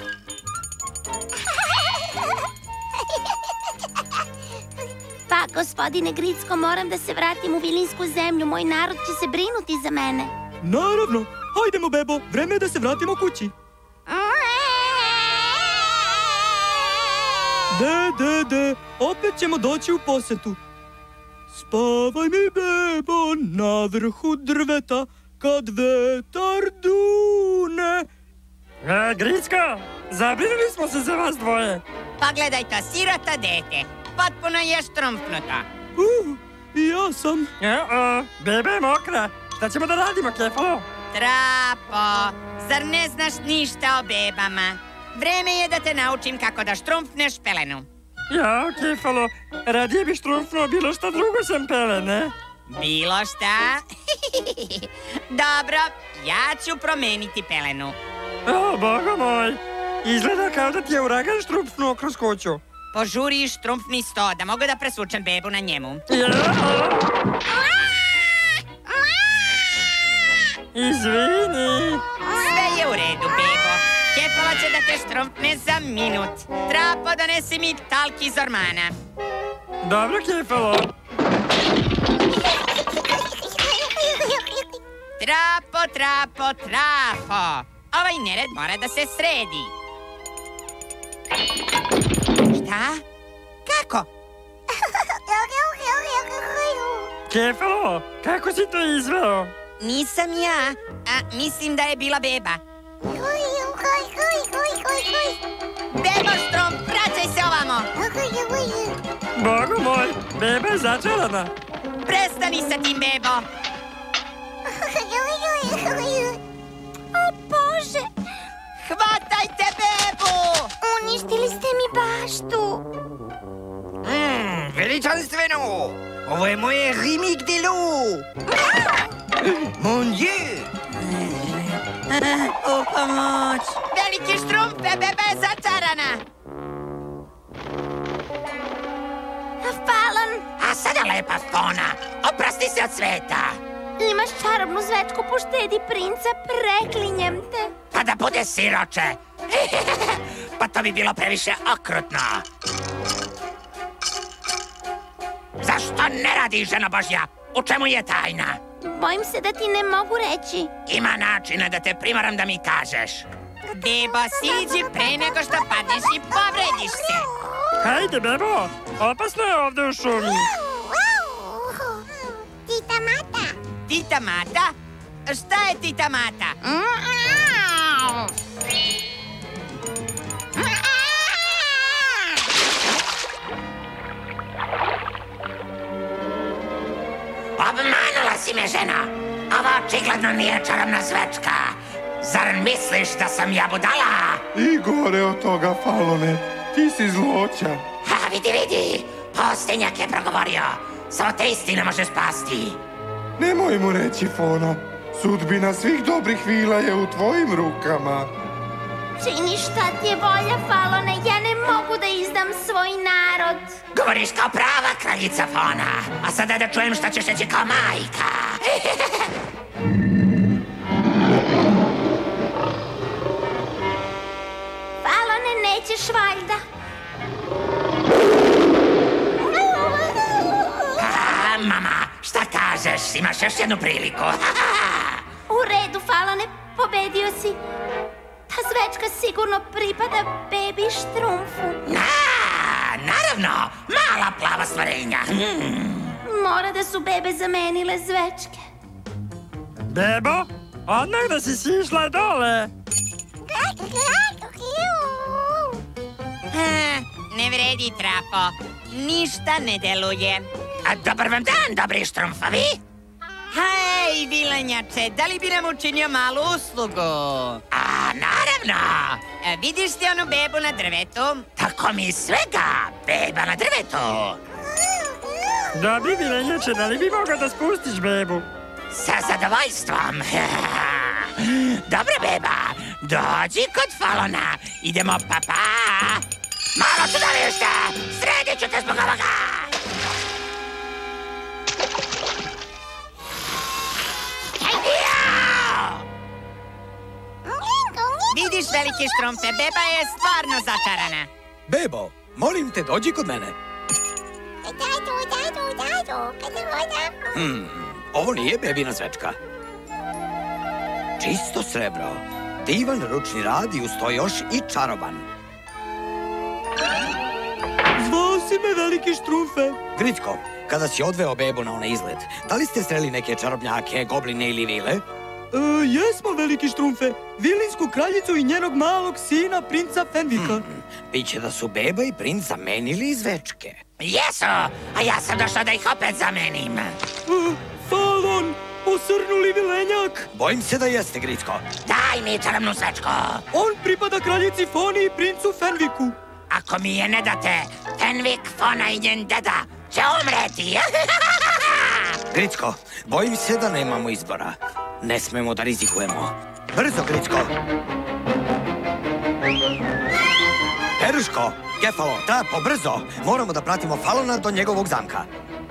Pa, gospodine Gricko, moram da se vratim u Vilinsku zemlju. Moj narod će se brinuti za mene. Naravno. Hajdemo, bebo. Vreme je da se vratimo kući. De, de, de. Opet ćemo doći u posetu. Spavaj mi, bebo, na vrhu drveta, kad vetar dune. E, Gricko, zabrinuli smo se za vas dvoje. Pogledaj to, sirota dete. Potpuno je štrumpnuta. Uh, i ja sam. E, o, beba je mokra. Šta ćemo da radimo, Kefalo? Trapo, zar ne znaš ništa o bebama? Vreme je da te naučim kako da štrumpneš pelenu. Ja, Kefalo, radije bi štrumpnuo bilo šta drugo sem pelene. Bilo šta? Dobro, ja ću promeniti pelenu. O, bogo moj, izgleda kao da ti je uragan štrumpnuo kroz kuću. Požuri i štrumpni sto, da mogu da presučem bebu na njemu. Ja. Izvini. Sve je u redu, bebo. Kefala će da te štrumpne za minut. Trapo, donesi mi talk iz ormana. Dobro, Kefalo. Trapo, trapo, trapo. Ovaj nered mora da se sredi. Šta? Kako? Kefalo, kako si to izveo? Nisam ja, a mislim da je bila beba. Bebo Štrump, vraćaj se ovamo! Bogo moj, beba je začarana. Prestani sa tim, bebo! O Bože! Hvatajte bebu! Uništili ste mi baštu. Mmm, veličanstveno! Ovo je moje Rimik de loup! Mon Dieu! U pomoć! Veliki Štrumpe, beba je začarana! Falon, A sada lepa Fona, oprosti se od sveta! imaš čarobnu zvečku, poštedi princa, preklinjem te. Pa da bude siroče! Pa to bi bilo previše okrutno! Zašto ne radiš, ženo Božja? U čemu je tajna? Bojim se da ti ne mogu reći. Ima načina da te primaram da mi kažeš. Bebo, siđi pre nego što padneš i povrediš se. Hajde, bebo, opasno je ovde u šumi. Tita Mata. Tita Mata? Šta je Tita Mata? Obmanula si me, žena. Ovo očigledno nije čarobna zvečka. Zar misliš da sam ja budala? I gore od toga, Falone, ti si zloća. Ha, vidi, vidi. Postinjak je progovorio. Samo te istine može spasti. Nemoj mu reći, Fona. Sudbina svih dobrih vila je u tvojim rukama. Čini šta ti je volja, Falone. Ja ne mogu da izdam svoj narod. Govoriš kao prava kraljica Fona. A sada da čujem šta ćeš reći kao majka. Falone, nećeš valjda. A, mama, šta kažeš? Imaš još jednu priliku. U redu, Falone, pobedio si. Ta zvečka sigurno pripada bebi Štrumfu. Na, naravno, mala plava stvorenja. Hmm. Mora da su bebe zamenile zvečke. Bebo, odmah da si sišla dole. Ha, ne vredi, Trapo. Ništa ne deluje. A dobar vam dan, dobri Štrumfovi. Hej, vilenjače, da li bi nam učinio malu uslugu? A, naravno. E, vidiš ti onu bebu na drvetu? Tako mi svega, beba na drvetu. Dobri vilenjače, da li bi mogao da spustiš bebu? Sa zadovoljstvom. Dobro, beba, dođi kod Falona. Idemo, papa. Malo čudovište, sredit ću te zbog ovoga. Jao! veliki štrumfe, beba je stvarno začarana. Bebo, molim te, dođi kod mene. Dajdu, dajdu, dajdu, kada hodam. Hmm, ovo nije bebina zvečka. Čisto srebro, divan ručni rad i uz to još i čaroban. Zvao si me veliki štrumfe. Gricko, kada si odveo bebu na onaj izlet, da li ste sreli neke čarobnjake, gobline ili vile? E, jesmo, veliki štrumfe. Vilinsku kraljicu i njenog malog sina, princa Fenvika. Hmm, biće da su beba i princ zamenili zvečke. Jesu, a ja sam došla da ih opet zamenim. E, Falon, posrnuli vilenjak. Bojim se da jeste, Gricko. Daj mi čarobnu zvečku. On pripada kraljici Foni i princu Fenviku. Ako mi je ne date, Fenvik, Fona i njen deda će umreti. Gricko, bojim se da nemamo izbora. Ne smemo da rizikujemo. Brzo, Gricko! Peruško, Kefalo, Trapo, brzo! Moramo da pratimo Falona do njegovog zamka.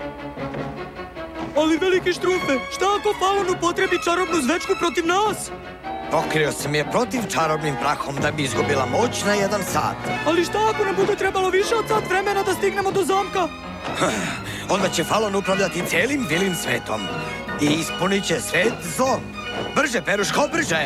Ali veliki štrumfe, šta ako Falon upotrebi čarobnu zvečku protiv nas? Pokrio sam je protiv čarobnim prahom da bi izgubila moć na jedan sat. Ali šta ako nam bude trebalo više od sat vremena da stignemo do zamka? Onda će Falon upravljati cijelim Vilin svetom. I ispunit će svet zlom. Brže, Peruško, brže!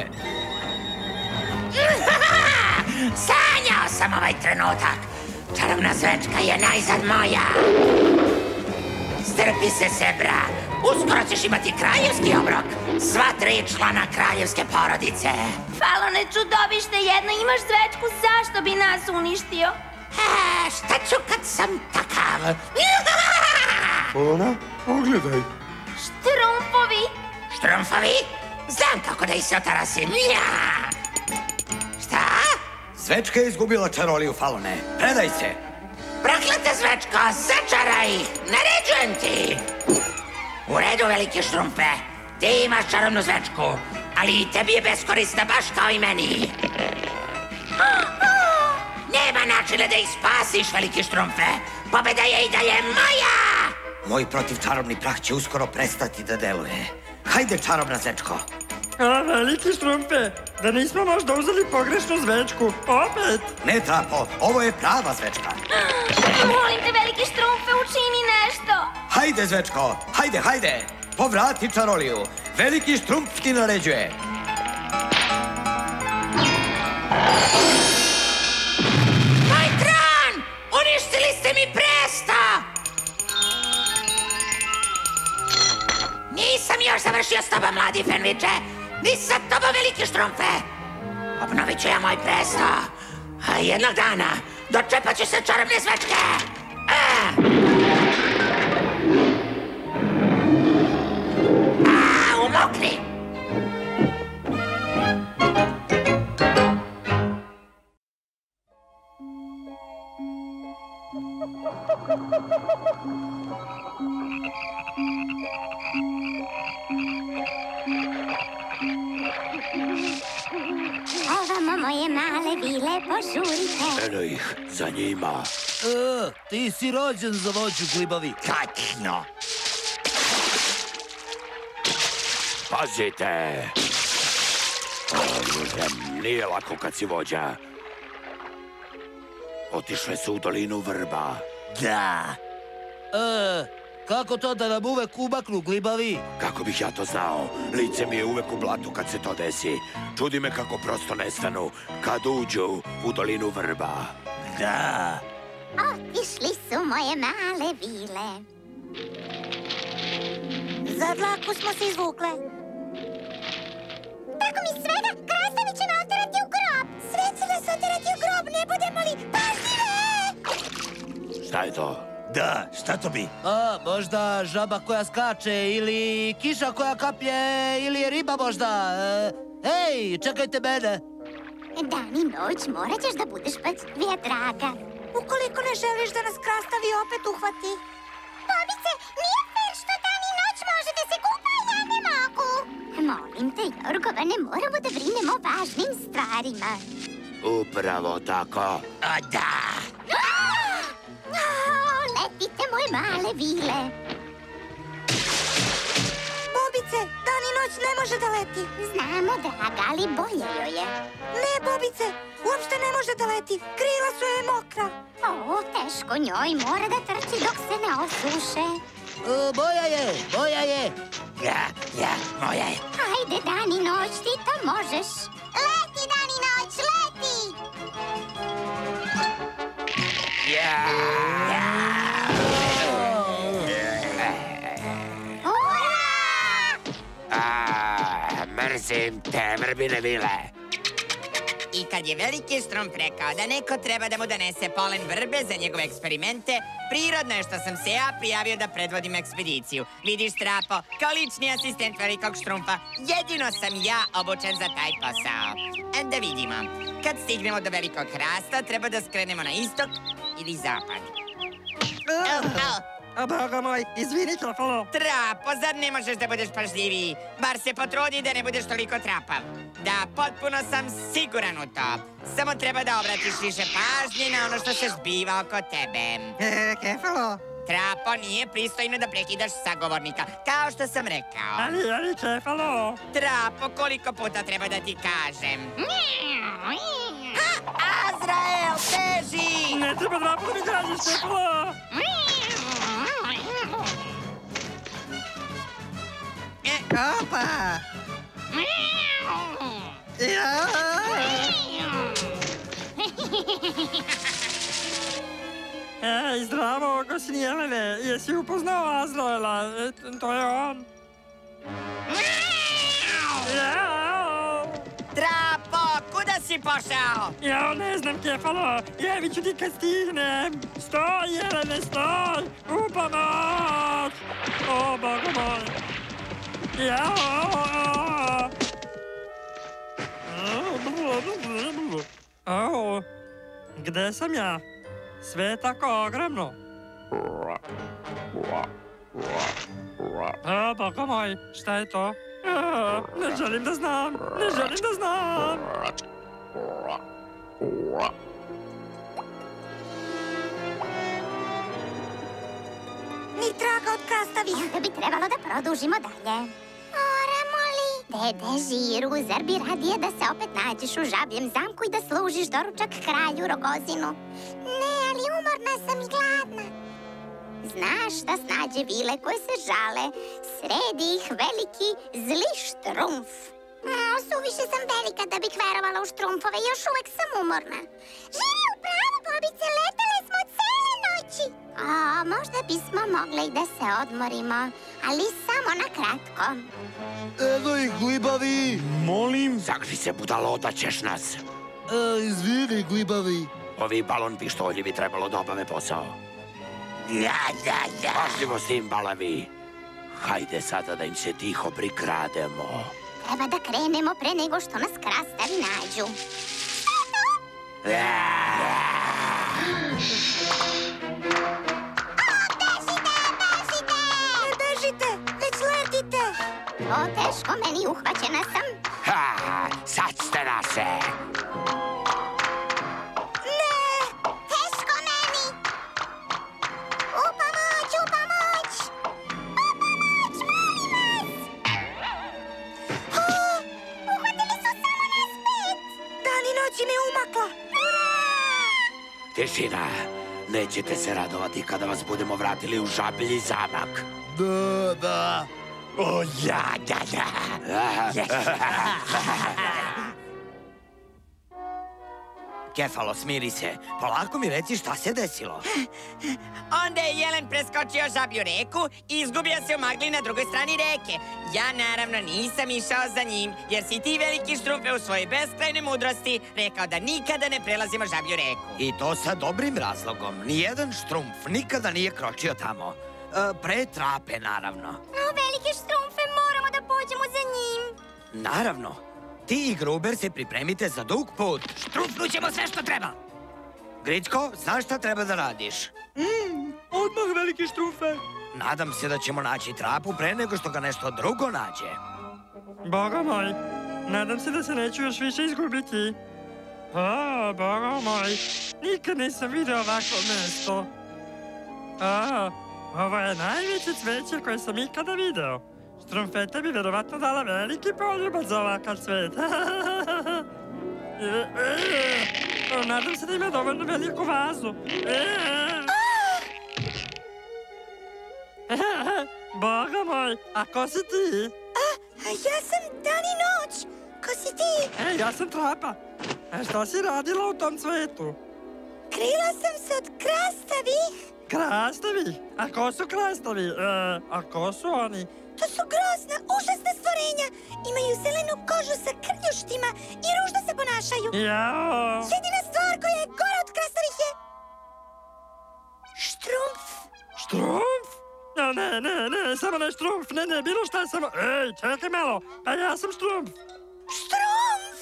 Sanjao sam ovaj trenutak. Čarobna zvečka je najzad moja. Strpi se, Sebra. Uskoro ćeš imati kraljevski obrok. Sva tri člana kraljevske porodice. Falone, čudovište jedno, imaš zvečku, zašto bi nas uništio? E, šta ću kad sam takav? Ona, pogledaj. Štrumfovi! Štrumfovi? Znam kako da ih se otarasim. Ja! Šta? Zvečka je izgubila čaroliju, Falone. Predaj se! Prokleta zvečko, začaraj ih! Naređujem ti! U redu, veliki štrumfe. Ti imaš čarobnu zvečku, ali i tebi je beskorisna baš kao i meni. Nema načina da ih spasiš, veliki štrumfe. Pobeda je i dalje moja! Moj protivčarobni prah će uskoro prestati da deluje. Hajde, čarobna zvečko. A, veliki štrumfe, da nismo možda uzeli pogrešnu zvečku, opet. Ne, Trapo, ovo je prava zvečka. Molim te, veliki štrumfe, učini nešto. Hajde, zvečko, hajde, hajde. Povrati čaroliju. Veliki štrumf ti naređuje. Moj tron! Uništili ste mi presto! Nisam još završio s tobom, mladi Fenviče. Ni sa tobom, veliki štrumfe. Obnovit ću ja moj presto. A jednog dana dočepat ću se čarobne zvečke. A! A, umokni! Ovamo moje male vile, požurite. Eno ih, za njima. E, ti si rođen za vođu, glibavi. Tačno. Pazite! Nije lako kad si vođa. Otišle su u dolinu vrba. Da. E, kako to da nam uvek umaknu, glibavi? Kako bih ja to znao? Lice mi je uvek u blatu kad se to desi. Čudi me kako prosto nestanu kad uđu u dolinu vrba. Da. Otišli su moje male vile. Za dlaku smo se izvukle. Tako mi svega, krastavi će me oterati u grob. Sve će nas oterati u grob, ne budemo li pažljive? Šta je to? Da, šta to bi? A, možda žaba koja skače, ili kiša koja kaplje, ili je riba možda. E, hej, čekajte mene. Dan i noć morat ćeš da budeš pod vjetraka. Ukoliko ne želiš da nas krastavi opet uhvati. Bobice, nije fair što dan i noć može da se kupa, a ja ne mogu. Molim te, Jorgovane, moramo da brinemo o važnim stvarima. Upravo tako. O, da. Letite, moje male vile. Bobice, dan i noć noć ne može da leti. Znamo, draga, ali bolje joj je. Ne, Bobice, uopšte ne može da leti. Krila su joj mokra. O, teško njoj, mora da trči dok se ne osuše. O, moja je, moja je. Ja, ja, moja je. Ajde, dan i noć, ti to možeš. Leti, dan i noć, leti! Ja, ja. A, mrzim te vrbine vile. I kad je veliki Štrumpf rekao da neko treba da mu donese polen vrbe za njegove eksperimente, prirodno je što sam se ja prijavio da predvodim ekspediciju. Vidiš, Trapo, kao lični asistent velikog Štrumpfa, jedino sam ja obučen za taj posao. E, da vidimo. Kad stignemo do velikog hrasta, treba da skrenemo na istok ili zapad. Au, au. A, Boga moj, izvini, Kefalo. Trapo, zar ne možeš da budeš pažljiviji? Bar se potrudi da ne budeš toliko trapav. Da, potpuno sam siguran u to. Samo treba da obratiš više pažnje na ono što se zbiva oko tebe. E, Kefalo. Trapo, nije pristojno da prekidaš sagovornika, kao što sam rekao. Ali, ali, Kefalo. Trapo, koliko puta treba da ti kažem? Ha, Azrael, beži! Ne treba dva puta mi kažeš, Kefalo. Opa! Ja! Ej, zdravo, gosin Jelene. Jesi upoznao Azraela? E, to je on. Ja! Trapo, kuda si pošao? Ja ne znam, Kefalo. Javit ću ti kad stignem. Stoj, Jelene, stoj! U pomoć! O, Boga moj! Jao! O, gde sam ja? Sve je tako ogromno. O, Boga moj, šta je to? O, ne želim da znam, ne želim da znam. Ni traga od krastavih. Onda bi trebalo da produžimo dalje. Moramo li? Dede Žiru, zar bi radije da se opet nađeš u žabljem zamku i da služiš doručak kralju Rogozinu? Ne, ali umorna sam i gladna. Znaš da snađe vile koje se žale, sredi ih veliki zli Štrumpf. A, suviše sam velika da bih verovala u Štrumpfove, još uvek sam umorna. Živi u pravu, Bobice, letale smo cele noći. A, možda bismo mogle i da se odmorimo, ali samo na kratko. Evo ih, glibavi. Molim? Zagri se, budalo, da ćeš nas. E, izvini, glibavi. Ovi balon pištolji bi trebalo da obave posao. Ja, ja, ja. Pažljivo s tim, balavi. Hajde sada da im se tiho prikrademo. Treba da krenemo pre nego što nas krastavi nađu. Bežite, već letite. O, teško meni, uhvaćena sam. Ha, sad ste naše. Ne, teško meni. U pomoć, u pomoć. U pomoć, molim vas. Uhvatili su samo nas pet. Dan i noć im je umakla. Tišina, nećete se radovati kada vas budemo vratili u žablji zamak. Da, da. O, ja, ja, ja. Kefalo, smiri se. Polako mi reci šta se desilo. Onda je Jelen preskočio žablju reku i izgubio se u magli na drugoj strani reke. Ja naravno nisam išao za njim, jer si ti, veliki Štrumpfe, u svojoj beskrajnoj mudrosti rekao da nikada ne prelazimo žablju reku. I to sa dobrim razlogom. Nijedan Štrumpf nikada nije kročio tamo. E, pre Trape, naravno. O, veliki Štrumpfe, moramo da pođemo za njim. Naravno. Ti i Gruber se pripremite za dug put. Štrumpnut ćemo sve što treba. Gričko, znaš šta treba da radiš? Mm, odmah, veliki Štrumpfe. Nadam se da ćemo naći Trapu pre nego što ga nešto drugo nađe. Boga moj, nadam se da se neću još više izgubiti. A, Boga moj, nikad nisam vidio ovako mesto. A, ovo je najveće cveće koje sam ikada video. Štrumfeta bi verovatno dala veliki poljubac za ovakav cvet. Nadam se da ima dovoljno veliku vazu. Boga moj, a ko si ti? Ja sam dan i noć. Ko si ti? Ej, ja sam Trapa. A šta si radila u tom cvetu? Krila sam se od krastavih. Krastavih? A ko su krastavi? E, a ko su oni? To su grozna, užasna stvorenja. Imaju zelenu kožu sa krljuštima i ružno se ponašaju. Jao! Jedina stvar koja je gora od krastavih je... Štrumf. Štrumf? No, ne, ne, ne, samo ne štrumf, ne, ne, bilo šta samo... Ej, čekaj malo, pa ja sam štrumf. Štrumf!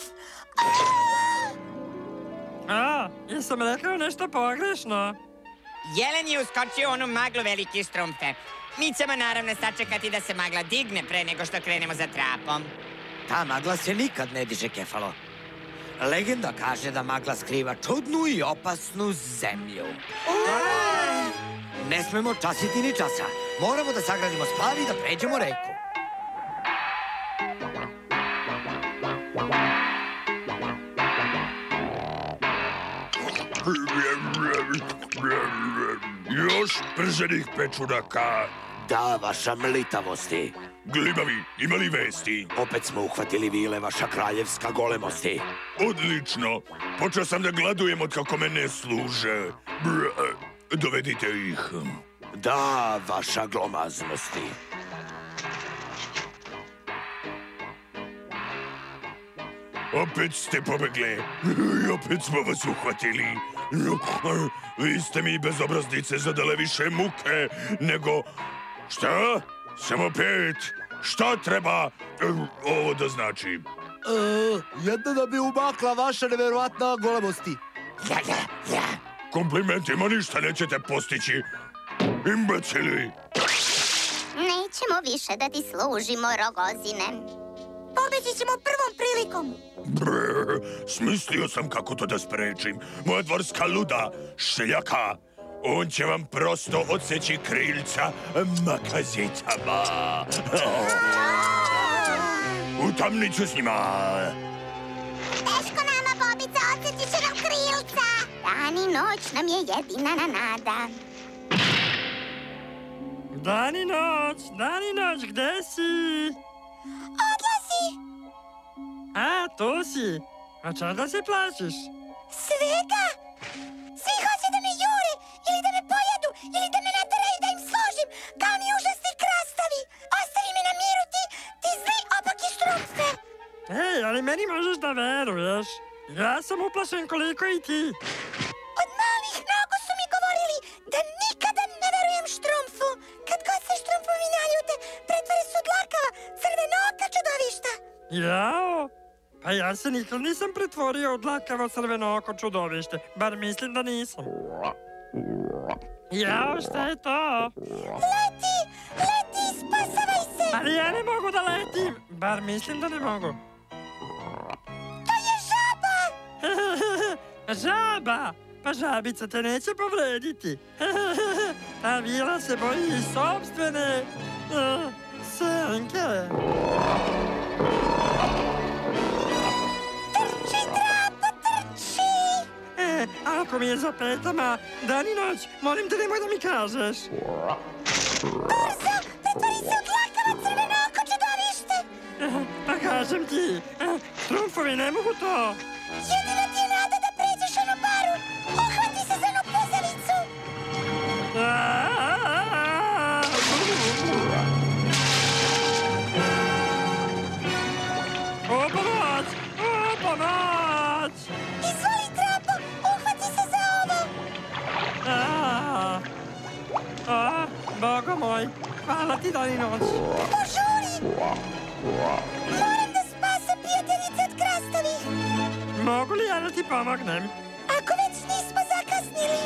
A, jesam rekao nešto pogrešno? Jelen je uskočio u onu maglu veliki Štrumfe. Mi ćemo naravno sačekati da se magla digne pre nego što krenemo za Trapom. Ta magla se nikad ne diže, Kefalo. Legenda kaže da magla skriva čudnu i opasnu zemlju. Ne smemo časiti ni časa. Moramo da sagradimo splav i da pređemo reku. Još prženih pečuraka. Da, vaša mlitavosti. Glibavi, ima li vesti? Opet smo uhvatili vile, vaša kraljevska golemosti. Odlično. Počeo sam da gladujem od kako me ne služe. Brr, dovedite ih. Da, vaša glomaznosti. Opet ste pobegli. I opet smo vas uhvatili. Vi ste mi bezobraznice zadale više muke nego... Šta? Samo pet. Šta treba ovo da znači? Jedno da bi umakla vaša neverovatna golemosti. Ja, ja, ja. Komplimentima ništa nećete postići. Imbecili. Nećemo više da ti služimo, Rogozine. Pobeći ćemo prvom prilikom. Brr, smislio sam kako to da sprečim. Moja dvorska luda, Šeljaka, on će vam prosto odseći krilca makazicama. U tamnicu s njima. Teško nama, Bobica, odseći će nam krilca. Dan i noć nam je jedina nada. Dan i noć, dan i noć, gde si? Odlazi. A, tu si. A čega se plašiš? Svega. Svi hoće da me jure, ili da me pojedu, ili da me nateraju da im složim, kao ni užasni krastavi. Ostavi me na miru ti, ti zli opaki Štrumfe. Ej, ali meni možeš da veruješ. Ja sam uplašen koliko i ti. Od malih nogu su mi govorili da nikada ne verujem Štrumfu. Kad god se Štrumfovi naljute, pretvore su dlakava, crvenoka čudovišta. Jao, pa ja se nikad nisam pretvorio u dlakavo crveno oko čudovište. Bar mislim da nisam. Jao, šta je to? Leti, leti, spasavaj se. Ali ja ne mogu da letim. Bar mislim da ne mogu. To je žaba. Žaba? Pa žabica te neće povrediti. Ta vila se boji i sopstvene uh, senke. Trči, Trapa, trči! E, ako mi je za petama, dan i noć, molim te nemoj da mi kažeš. Brzo, pretvori se u dlakavo crveno oko čudovište! E, pa kažem ti, e, Štrumfovi ne mogu to. Jedina ti je nada da pređeš onu baru. Uhvati se za onu puzavicu. O, pomoć! O, pomoć! Izvoli, Trapo, uhvati se za ovo. A, a, Bogo moj, hvala ti dan i noć. Požuri! Moram da spasem prijateljice od krastavih. Mogu li ja da ti pomognem? Ako već nismo zakasnili.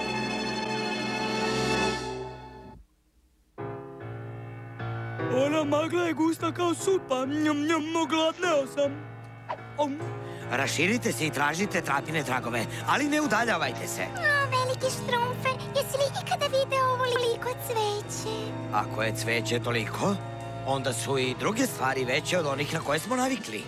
Ona magla je gusta kao supa. Njom, njom, ogladneo sam. Om. Raširite se i tražite Trapine tragove, ali ne udaljavajte se. O, veliki Štrumfe, jesi li ikada video ovo liko cveće? Ako je cveće toliko, onda su i druge stvari veće od onih na koje smo navikli.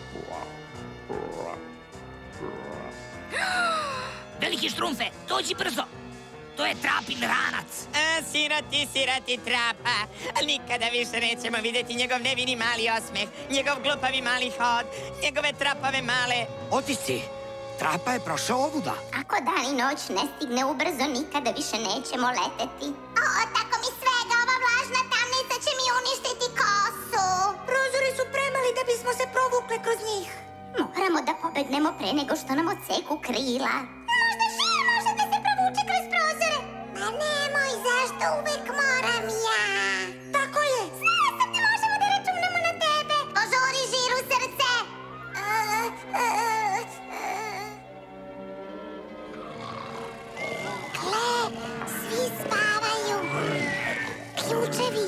Veliki štrumfe, dođi brzo! To je Trapin ranac! A, siroti, siroti Trapa. Nikada više nećemo vidjeti njegov nevini mali osmeh, njegov glupavi mali hod, njegove trapave male... Otici, Trapa je prošao ovuda. Ako dan i noć ne stigne ubrzo, nikada više nećemo leteti. O, tako mi svega, ova vlažna tamnica će mi uništiti kosu. Prozori su premali da bismo se provukle kroz njih. Moramo da pobegnemo pre nego što nam odseku krila. Možda Šir može da se provuče kroz prozore. Ma nemoj, zašto uvek moram ja? Tako je. Znala sam da možemo da računamo na tebe. Požuri, Žiru, srce. Gle, svi spavaju. Ključevi.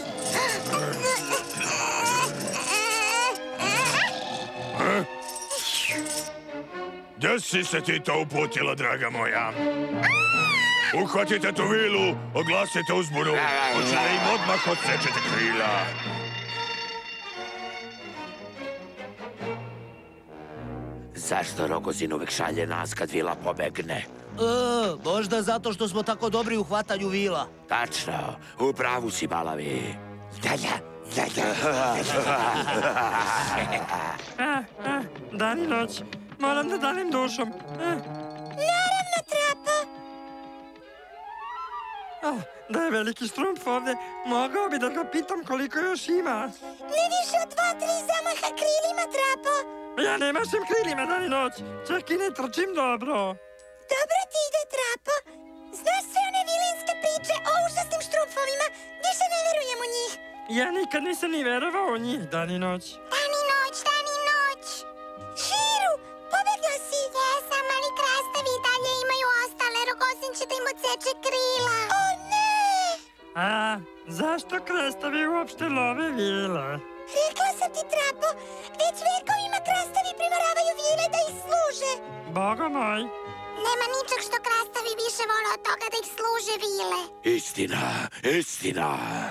Gdje si se ti to uputila, draga moja? Uhvatite tu vilu, oglasite uzbunu, hoćete im odmah odsečete krila. Zašto Rogozin uvek šalje nas kad vila pobegne? E, možda zato što smo tako dobri u hvatanju vila. Tačno, u pravu si, Balavi. Dan i noć, moram da dalim dušom. Naravno, Trapo. Da je veliki Štrumpf ovde, mogao bi da ga pitam koliko još ima. Ne više od dva, tri zamaha krilima, Trapo. Ja ne mašem krilima dan i noć, čak i ne trčim dobro. Dobro ti ide, Trapo. Znaš sve one vilinske priče o užasnim Štrumpfovima? Više ne verujem u njih. Ja nikad nisam ni verovao u njih dan i noć. Dan i noć, dan i noć. Širu, pobegla si. Jesam, ali krastavi i dalje imaju ostale. Rogozin će da im odseče krila. O ne! A, zašto krastavi uopšte love vile? Rekla sam ti, Trapo, već vekovima krastavi primaravaju vile da ih služe. Boga moj. Nema ničeg što krastavi više vole od toga da ih služe vile. Istina, istina.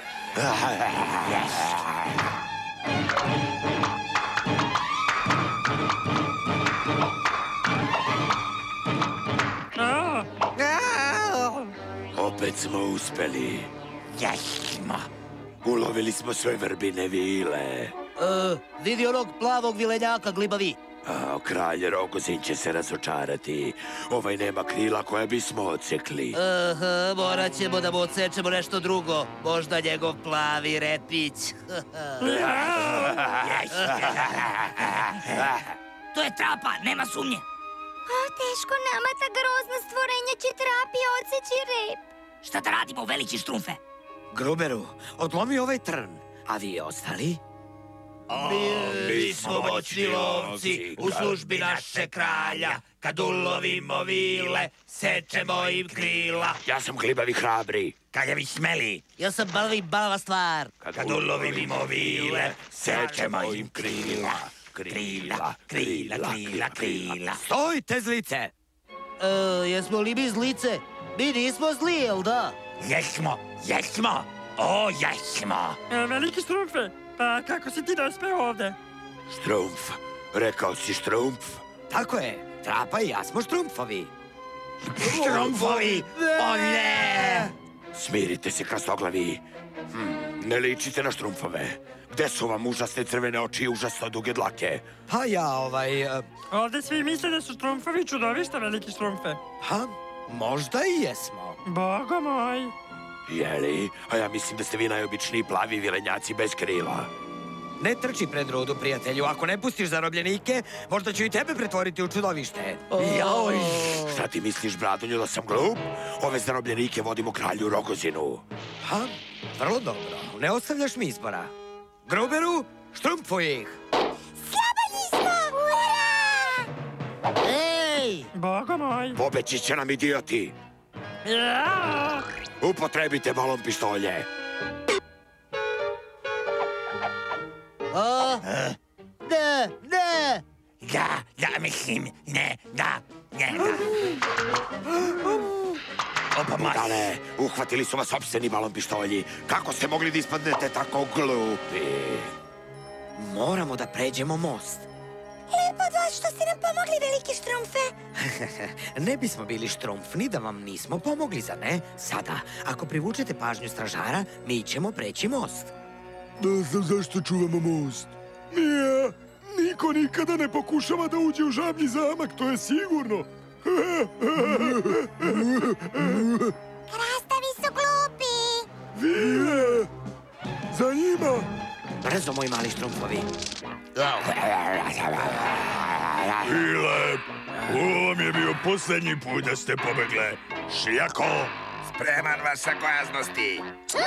Opet smo uspeli. Jesmo. Ulovili smo sve vrbine vile. E, vidi onog plavog vilenjaka, glibavi. A, kralj Rogozin će se razočarati. Ovaj nema krila koja bismo odsekli. Aha, morat ćemo da mu odsečemo nešto drugo. Možda njegov plavi repić. To je Trapa, nema sumnje. O, teško nama, ta grozna stvorenja će Trapi odseći rep. Šta da radimo, veliki Štrumfe? Gruberu, odlomi ovaj trn, a vi ostali? Mi smo moćni lovci u službi naše kralja. Kad ulovimo vile, sečemo im krila. Ja sam glibavi hrabri. Kaljavi smeli. Ja sam balavi balava stvar. Kad ulovimo vile, sečemo im krila. Krila, krila, krila, krila. Stojte, zlice! E, jesmo li mi zlice? Mi nismo zli, jel da? Jesmo, jesmo, o, jesmo. E, veliki Štrumpfe, pa kako si ti dospeo ovde? Štrumpf, rekao si Štrumpf? Tako je, Trapa i ja smo Štrumpfovi. Štrumpfovi, o ne! Smirite se, krastoglavi. Hm, ne ličite na Štrumpfove. Gde su vam užasne crvene oči i užasno duge dlake? Pa ja, ovaj... Uh... Ovde svi misle da su Štrumpfovi čudovišta, veliki Štrumpfe. Ha, možda i jesmo. Boga moj. Jeli? A ja mislim da ste vi najobičniji plavi vilenjaci bez krila. Ne trči pred rudu, prijatelju. Ako ne pustiš zarobljenike, možda ću i tebe pretvoriti u čudovište. Joj! Šta ti misliš, Bradonju, da sam glup? Ove zarobljenike vodimo kralju Rogozinu. Ha? Vrlo dobro. Ne ostavljaš mi izbora. Gruberu, Štrumpfuj ih! Slabani smo! Ura! Ej! Boga moj. Pobeći će nam idioti. Ja! Upotrebite balon pištolje. A? Ne, ne! Da, da, mislim, ne, da, ne, da. Opa, mać. Budale, uhvatili su vas opseni balon pištolji. Kako ste mogli da ispadnete tako glupi? Moramo da pređemo most. Lepo od vas što ste nam pomogli, veliki štrumfe. Ne bismo bili štrumfni da vam nismo pomogli, zar ne? Sada, ako privučete pažnju stražara, mi ćemo preći most. Ne znam zašto čuvamo most. Nije, niko nikada ne pokušava da uđe u žablji zamak, to je sigurno. Krastavi su glupi. Vile! Za njima! Brzo, moji mali štrumfovi. Vile, ovo vam je bio posljednji put da ste pobegle. Šijako! Spreman vaša gojaznosti.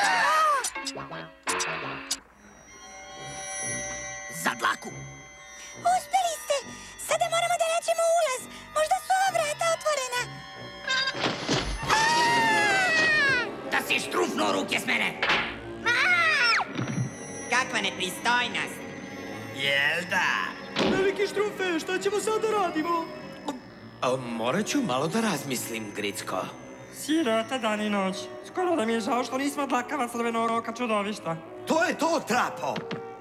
Za dlaku. Uspeli ste. Sada moramo da nađemo ulaz. Možda su ova vrata otvorena. Da si štrumfnuo ruke s mene. Kakva nepristojnost. Jel da? Veliki štrumfe, šta ćemo sad da radimo? A, morat ću malo da razmislim, Gricko. Sirota dan i noć. Skoro da mi je žao što nismo dlakava crvenoroka čudovišta. To je to, Trapo!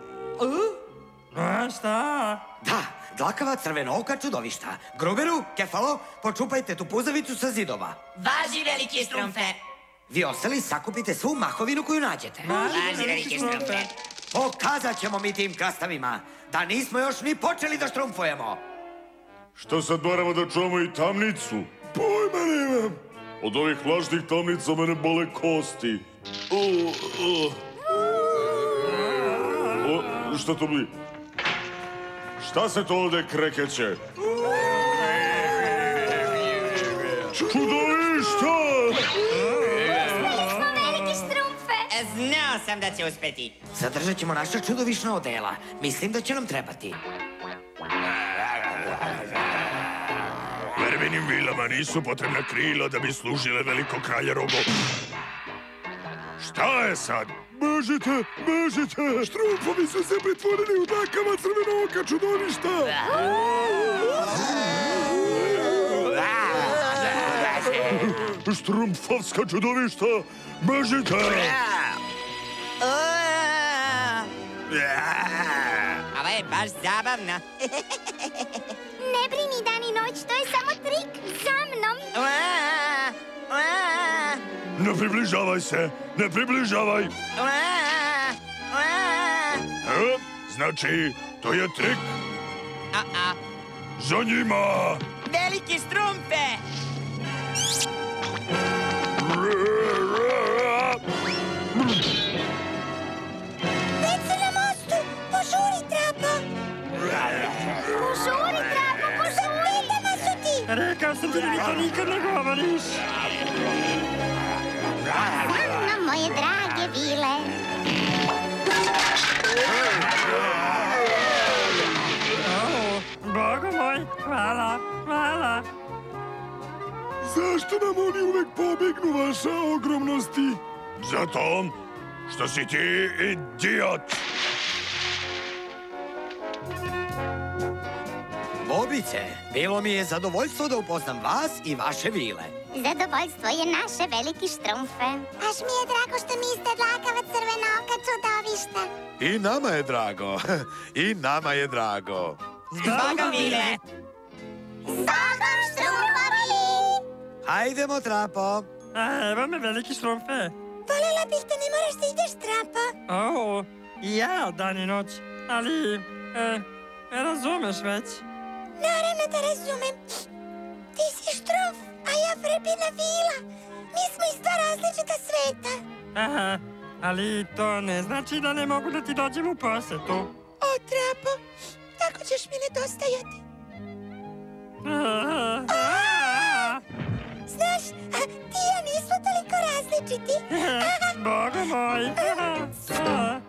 A šta? Da, dlakava crvenooka čudovišta. Gruberu, Kefalo, počupajte tu puzavicu sa zidova. Važi, veliki štrumfe. Vi ostali sakupite svu mahovinu koju nađete. Važi, veliki štrumfe. Pokazat ćemo mi tim krastavima da nismo još ni počeli da štrumfujemo. Što sad moramo da čuvamo i tamnicu? Pojma nemam. Od ovih lažnih tamnica mene bole kosti. O, o. O, šta to bi? Šta se to ovde krekeće? Čudovišta! Smo veliki štrumfe. Znao sam da će uspeti. Zadržat ćemo naša čudovišna odela. Mislim da će nam trebati. Verbenim vilama nisu potrebna krila da bi služile veliko kralje Rogo. Šta je sad? Bežite, bežite! Štrumfovi su se pretvorili u dlakava crvenooka čudovišta! Štrumfovska čudovišta, bežite! Ovo je baš zabavno. Ne brini dan i noć, to je samo trik. Za mnom. Ne približavaj se, ne približavaj! E, znači, to je trik. A-a. Za njima! Veliki štrumfe! Već su na mostu. Požuri, Trapo. Požuri, Trapo, požuri. Pitama su ti. Rekao sam ti da mi to nikad ne govoriš. Za mnom, moje drage vile. Bogo moj, hvala, hvala. Zašto nam oni uvek pobegnu, vaša ogromnosti? Zato što si ti idiot. Bobice, bilo mi je zadovoljstvo da upoznam vas i vaše vile. Zadovoljstvo je naše, veliki štrumfe. Baš mi je drago što niste dlakava crvenooka čudovišta. I nama je drago. I nama je drago. Zbogom, vile! Zbogom, štrumfovi! Hajdemo, Trapo. A, evo me, veliki štrumfe. Volela bih da ne moraš da ideš, Trapo. O, ja dan i noć, ali, e, razumeš već. Naravno da razumem. Ti si štrumf, a ja vrbina vila. Mi smo iz dva različita sveta. Aha, ali to ne znači da ne mogu da ti dođem u posetu. O, Trapo, tako ćeš mi nedostajati. A, a, Znaš, a, ti i ja nismo toliko različiti. Bogo moj. A, a.